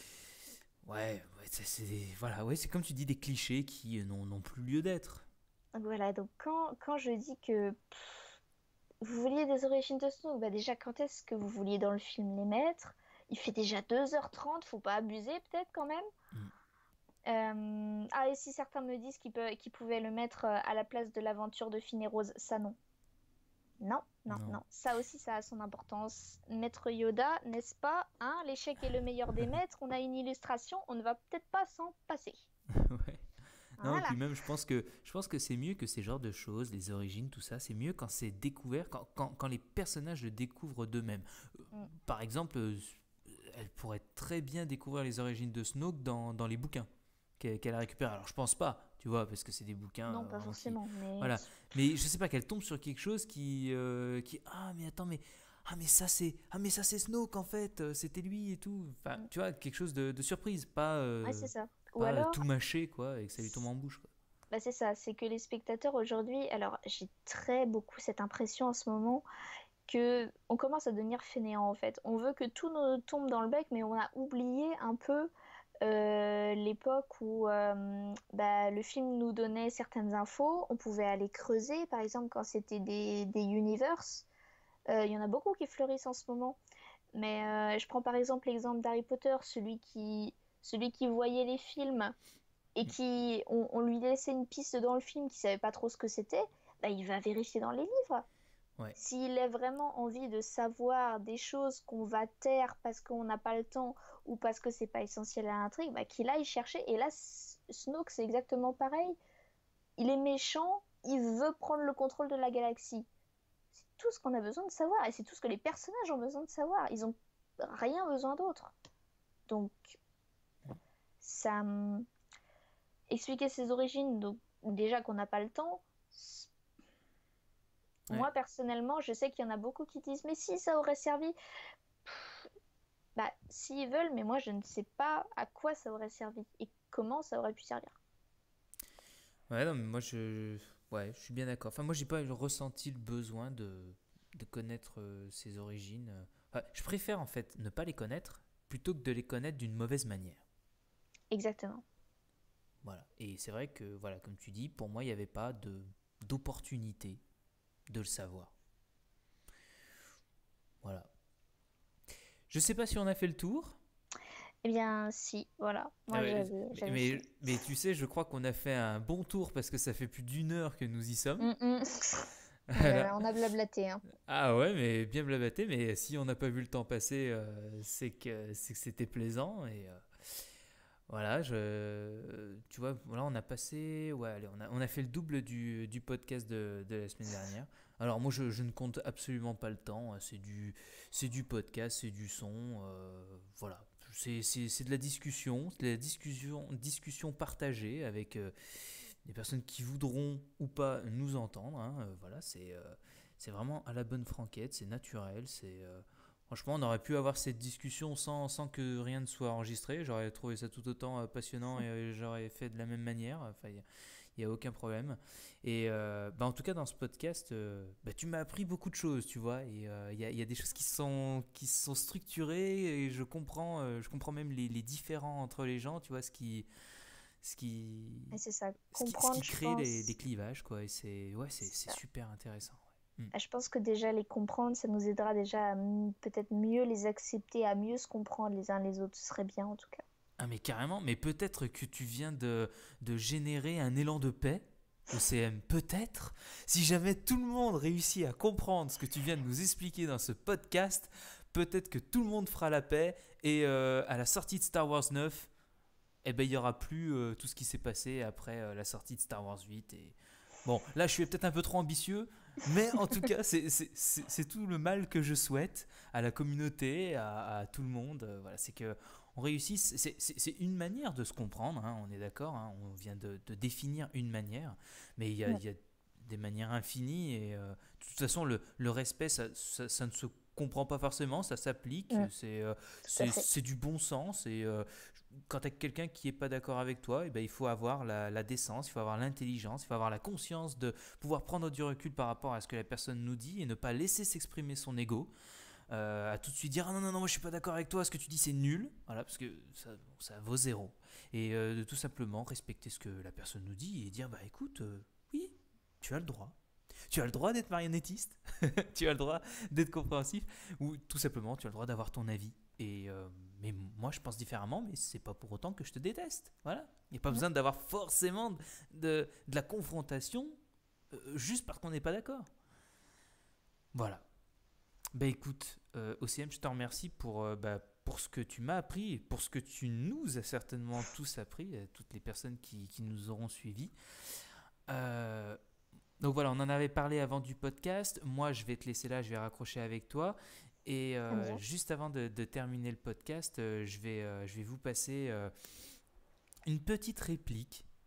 [SPEAKER 1] ouais, ouais voilà, ouais, c'est comme tu dis, des clichés qui n'ont plus lieu d'être.
[SPEAKER 2] Donc voilà, donc quand je dis que vous vouliez des origines de Snoke, bah déjà, quand est-ce que vous vouliez dans le film les mettre? Il fait déjà 2h30, faut pas abuser peut-être quand même.
[SPEAKER 1] Mm.
[SPEAKER 2] Ah, et si certains me disent qu'ils pouvaient le mettre à la place de l'aventure de Finn et Rose, ça non. Non, non,
[SPEAKER 1] Non.
[SPEAKER 2] non. Ça aussi, ça a son importance. Maître Yoda, n'est-ce pas? Hein, l'échec est le meilleur des maîtres. On a une illustration, on ne va peut-être pas s'en passer.
[SPEAKER 1] Ouais. Non, et puis
[SPEAKER 2] Voilà.
[SPEAKER 1] même, je pense que c'est mieux que ces genres de choses, les origines, tout ça, c'est mieux quand c'est découvert, quand les personnages le découvrent d'eux-mêmes.
[SPEAKER 2] Mm.
[SPEAKER 1] Par exemple, elle pourrait très bien découvrir les origines de Snoke dans les bouquins qu'elle a récupérés. Alors, je pense pas. tu vois, parce que c'est des bouquins
[SPEAKER 2] Non, pas
[SPEAKER 1] vraiment qui...
[SPEAKER 2] forcément, mais
[SPEAKER 1] Voilà. Mais je sais pas, qu'elle tombe sur quelque chose qui ah, mais attends, mais... Ah, mais ça c'est Snoke en fait, c'était lui et tout. Enfin, tu vois, quelque chose de surprise,
[SPEAKER 2] ouais, c'est ça. Ou
[SPEAKER 1] pas
[SPEAKER 2] alors,
[SPEAKER 1] tout mâché, quoi, et que ça lui tombe en bouche, quoi.
[SPEAKER 2] bah, c'est ça, c'est que les spectateurs aujourd'hui, alors j'ai très beaucoup cette impression en ce moment que on commence à devenir fainéant en fait. On veut que tout nous tombe dans le bec, mais on a oublié un peu l'époque où bah, le film nous donnait certaines infos, on pouvait aller creuser, par exemple quand c'était des universes. Il y en a beaucoup qui fleurissent en ce moment. Mais je prends par exemple l'exemple d'Harry Potter, celui qui voyait les films et qui on lui laissait une piste dans le film qui savait pas trop ce que c'était, bah, il va vérifier dans les livres.
[SPEAKER 1] Ouais.
[SPEAKER 2] S'il a vraiment envie de savoir des choses qu'on va taire parce qu'on n'a pas le temps ou parce que c'est pas essentiel à l'intrigue, bah, qu'il aille chercher. Et là, Snoke, c'est exactement pareil. Il est méchant, il veut prendre le contrôle de la galaxie. C'est tout ce qu'on a besoin de savoir et c'est tout ce que les personnages ont besoin de savoir. Ils ont rien besoin d'autre. Donc, ça expliquer ses origines, donc déjà qu'on n'a pas le temps.
[SPEAKER 1] Ouais.
[SPEAKER 2] Moi personnellement, je sais qu'il y en a beaucoup qui disent mais si ça aurait servi, bah s'ils veulent, mais moi je ne sais pas à quoi ça aurait servi et comment ça aurait pu servir.
[SPEAKER 1] Ouais, non, mais moi, ouais, je suis bien d'accord. Enfin, moi, j'ai pas ressenti le besoin de connaître ses origines. Enfin, je préfère, en fait, ne pas les connaître plutôt que de les connaître d'une mauvaise manière.
[SPEAKER 2] Exactement.
[SPEAKER 1] Voilà. Et c'est vrai que, voilà, comme tu dis, pour moi, il n'y avait pas d'opportunité de le savoir. Voilà. Je sais pas si on a fait le tour.
[SPEAKER 2] Eh bien si, voilà, moi j'avais fini.
[SPEAKER 1] Mais tu sais, je crois qu'on a fait un bon tour parce que ça fait plus d'1 heure que nous y sommes. Voilà.
[SPEAKER 2] On a blablaté, hein.
[SPEAKER 1] Ah ouais, mais bien blablaté, mais si on n'a pas vu le temps passer, c'est que c'était plaisant. Et voilà, tu vois, voilà, on a passé, ouais, allez, on a fait le double du podcast de la semaine dernière. Alors moi, je ne compte absolument pas le temps, hein, c'est du podcast, c'est du son, voilà. C'est de la discussion, c'est de la discussion partagée avec des personnes qui voudront ou pas nous entendre, hein, voilà, c'est vraiment à la bonne franquette, c'est naturel, franchement, on aurait pu avoir cette discussion sans que rien ne soit enregistré. J'aurais trouvé ça tout autant passionnant et j'aurais fait de la même manière. Enfin, il n'y a aucun problème. Et bah, en tout cas, dans ce podcast, bah, tu m'as appris beaucoup de choses, tu vois. Et il y a des choses qui sont structurées et je comprends même les différends entre les gens, tu vois, ce qui,
[SPEAKER 2] Et c'est ça,
[SPEAKER 1] ce qui
[SPEAKER 2] comprendre, je
[SPEAKER 1] crée les
[SPEAKER 2] pense.
[SPEAKER 1] clivages, quoi. Et
[SPEAKER 2] C'est
[SPEAKER 1] c'est
[SPEAKER 2] ça.
[SPEAKER 1] super intéressant. Ouais.
[SPEAKER 2] Je pense que déjà les comprendre, ça nous aidera déjà à peut-être mieux les accepter, à mieux se comprendre les uns les autres. Ce serait bien en tout cas.
[SPEAKER 1] Ah mais carrément, mais peut-être que tu viens de générer un élan de paix au CM. Peut-être, si jamais tout le monde réussit à comprendre ce que tu viens de nous expliquer dans ce podcast, peut-être que tout le monde fera la paix et à la sortie de Star Wars 9, eh ben, il n'y aura plus tout ce qui s'est passé après la sortie de Star Wars 8. Et... Bon, là je suis peut-être un peu trop ambitieux, mais en tout cas c'est tout le mal que je souhaite à la communauté, à tout le monde. Voilà, c'est que on réussisse, c'est une manière de se comprendre, hein, on est d'accord, hein, on vient de définir une manière, mais
[SPEAKER 2] Ouais.
[SPEAKER 1] il y a des manières infinies et de toute façon le respect ça ne se comprend pas forcément, ça s'applique,
[SPEAKER 2] Mm, tout à fait.
[SPEAKER 1] c'est du bon sens et quand tu as quelqu'un qui n'est pas d'accord avec toi, eh ben, il faut avoir la décence, il faut avoir l'intelligence, il faut avoir la conscience de pouvoir prendre du recul par rapport à ce que la personne nous dit et ne pas laisser s'exprimer son ego. À tout de suite dire ah non, non, non, moi je suis pas d'accord avec toi, ce que tu dis c'est nul, voilà, parce que ça vaut zéro. Et de tout simplement respecter ce que la personne nous dit et dire bah écoute, oui, tu as le droit. Tu as le droit d'être marionnettiste, tu as le droit d'être compréhensif, ou tout simplement tu as le droit d'avoir ton avis. Et mais moi je pense différemment, mais c'est pas pour autant que je te déteste. Voilà, il n'y a pas
[SPEAKER 2] Mm.
[SPEAKER 1] besoin d'avoir forcément de la confrontation juste parce qu'on n'est pas d'accord. Voilà. Bah écoute, OCM, je te remercie pour ce que tu m'as appris et pour ce que tu nous as certainement tous appris, toutes les personnes qui nous auront suivis. Euh, donc voilà, on en avait parlé avant du podcast. Moi, je vais te laisser là, je vais raccrocher avec toi. Et
[SPEAKER 2] Très bien.
[SPEAKER 1] juste avant de terminer le podcast, je vais vous passer une petite réplique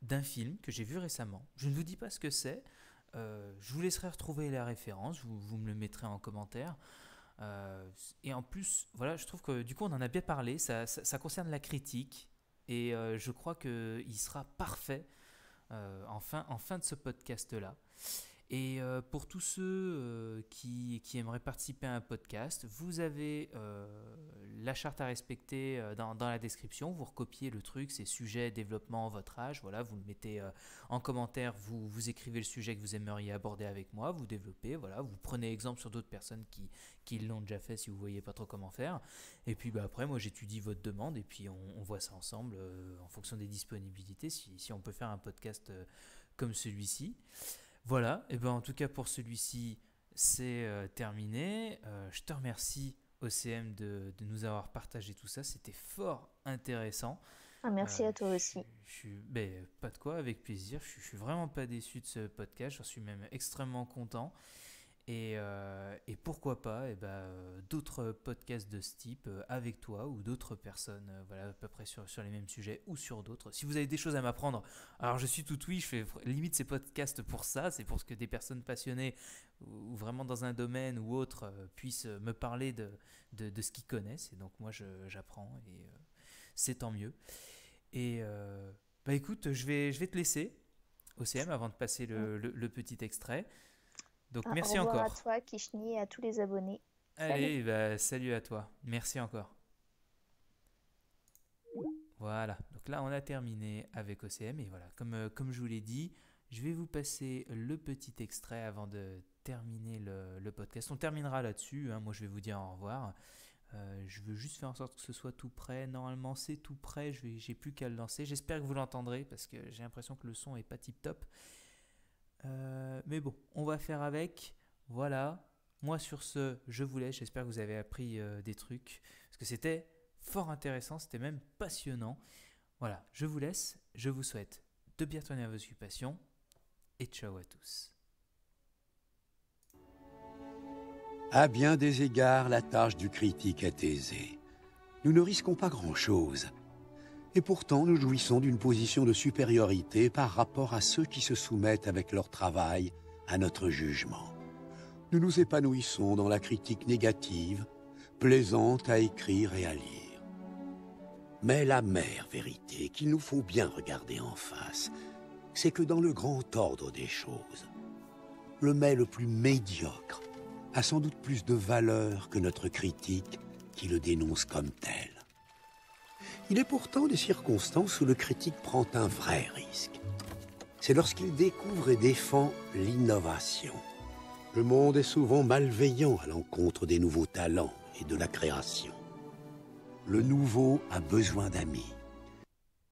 [SPEAKER 1] d'un film que j'ai vu récemment. Je ne vous dis pas ce que c'est. Je vous laisserai retrouver la référence. Vous me le mettrez en commentaire. Et en plus, voilà, je trouve que du coup, on en a bien parlé. Ça concerne la critique. Et je crois qu'il sera parfait en fin de ce podcast-là. Et pour tous ceux qui aimeraient participer à un podcast, vous avez la charte à respecter dans la description. Vous recopiez le truc, c'est sujet, développement, votre âge. Voilà, vous le mettez en commentaire, vous écrivez le sujet que vous aimeriez aborder avec moi, vous développez, voilà, vous prenez exemple sur d'autres personnes qui l'ont déjà fait si vous ne voyez pas trop comment faire. Et puis après, moi j'étudie votre demande et puis on voit ça ensemble en fonction des disponibilités, si on peut faire un podcast comme celui-ci. Voilà, et ben en tout cas pour celui-ci, c'est terminé. Je te remercie OCM de nous avoir partagé tout ça, c'était fort intéressant.
[SPEAKER 2] Merci à toi aussi.
[SPEAKER 1] Pas de quoi, avec plaisir. Je suis vraiment pas déçu de ce podcast, j'en suis même extrêmement content. Et pourquoi pas d'autres podcasts de ce type avec toi ou d'autres personnes voilà, à peu près sur les mêmes sujets ou sur d'autres. Si vous avez des choses à m'apprendre, alors je suis tout oui, je fais limite ces podcasts pour ça, c'est pour que des personnes passionnées ou vraiment dans un domaine ou autre puissent me parler de ce qu'ils connaissent. Et donc moi j'apprends et c'est tant mieux. Et écoute, je vais te laisser, OCM, avant de passer le petit extrait. Donc merci encore.
[SPEAKER 2] Au revoir à toi, Kishni, et à tous les abonnés.
[SPEAKER 1] Allez, salut à toi. Merci encore. Voilà, donc là on a terminé avec OCM et voilà, comme je vous l'ai dit, je vais vous passer le petit extrait avant de terminer le podcast. On terminera là-dessus, hein. Moi je vais vous dire au revoir. Je veux juste faire en sorte que ce soit tout prêt. Normalement c'est tout prêt, j'ai plus qu'à le lancer. J'espère que vous l'entendrez parce que j'ai l'impression que le son est pas tip top. Mais bon, on va faire avec. Voilà. Moi sur ce, je vous laisse. J'espère que vous avez appris des trucs. Parce que c'était fort intéressant. C'était même passionnant. Voilà, je vous laisse. Je vous souhaite de bien tenir vos occupations. Et ciao à tous.
[SPEAKER 3] À bien des égards, la tâche du critique est aisée. Nous ne risquons pas grand-chose. Et pourtant, nous jouissons d'une position de supériorité par rapport à ceux qui se soumettent avec leur travail à notre jugement. Nous nous épanouissons dans la critique négative, plaisante à écrire et à lire. Mais l'amère vérité qu'il nous faut bien regarder en face, c'est que dans le grand ordre des choses, le mets le plus médiocre a sans doute plus de valeur que notre critique qui le dénonce comme tel. Il est pourtant des circonstances où le critique prend un vrai risque. C'est lorsqu'il découvre et défend l'innovation. Le monde est souvent malveillant à l'encontre des nouveaux talents et de la création. Le nouveau a besoin d'amis.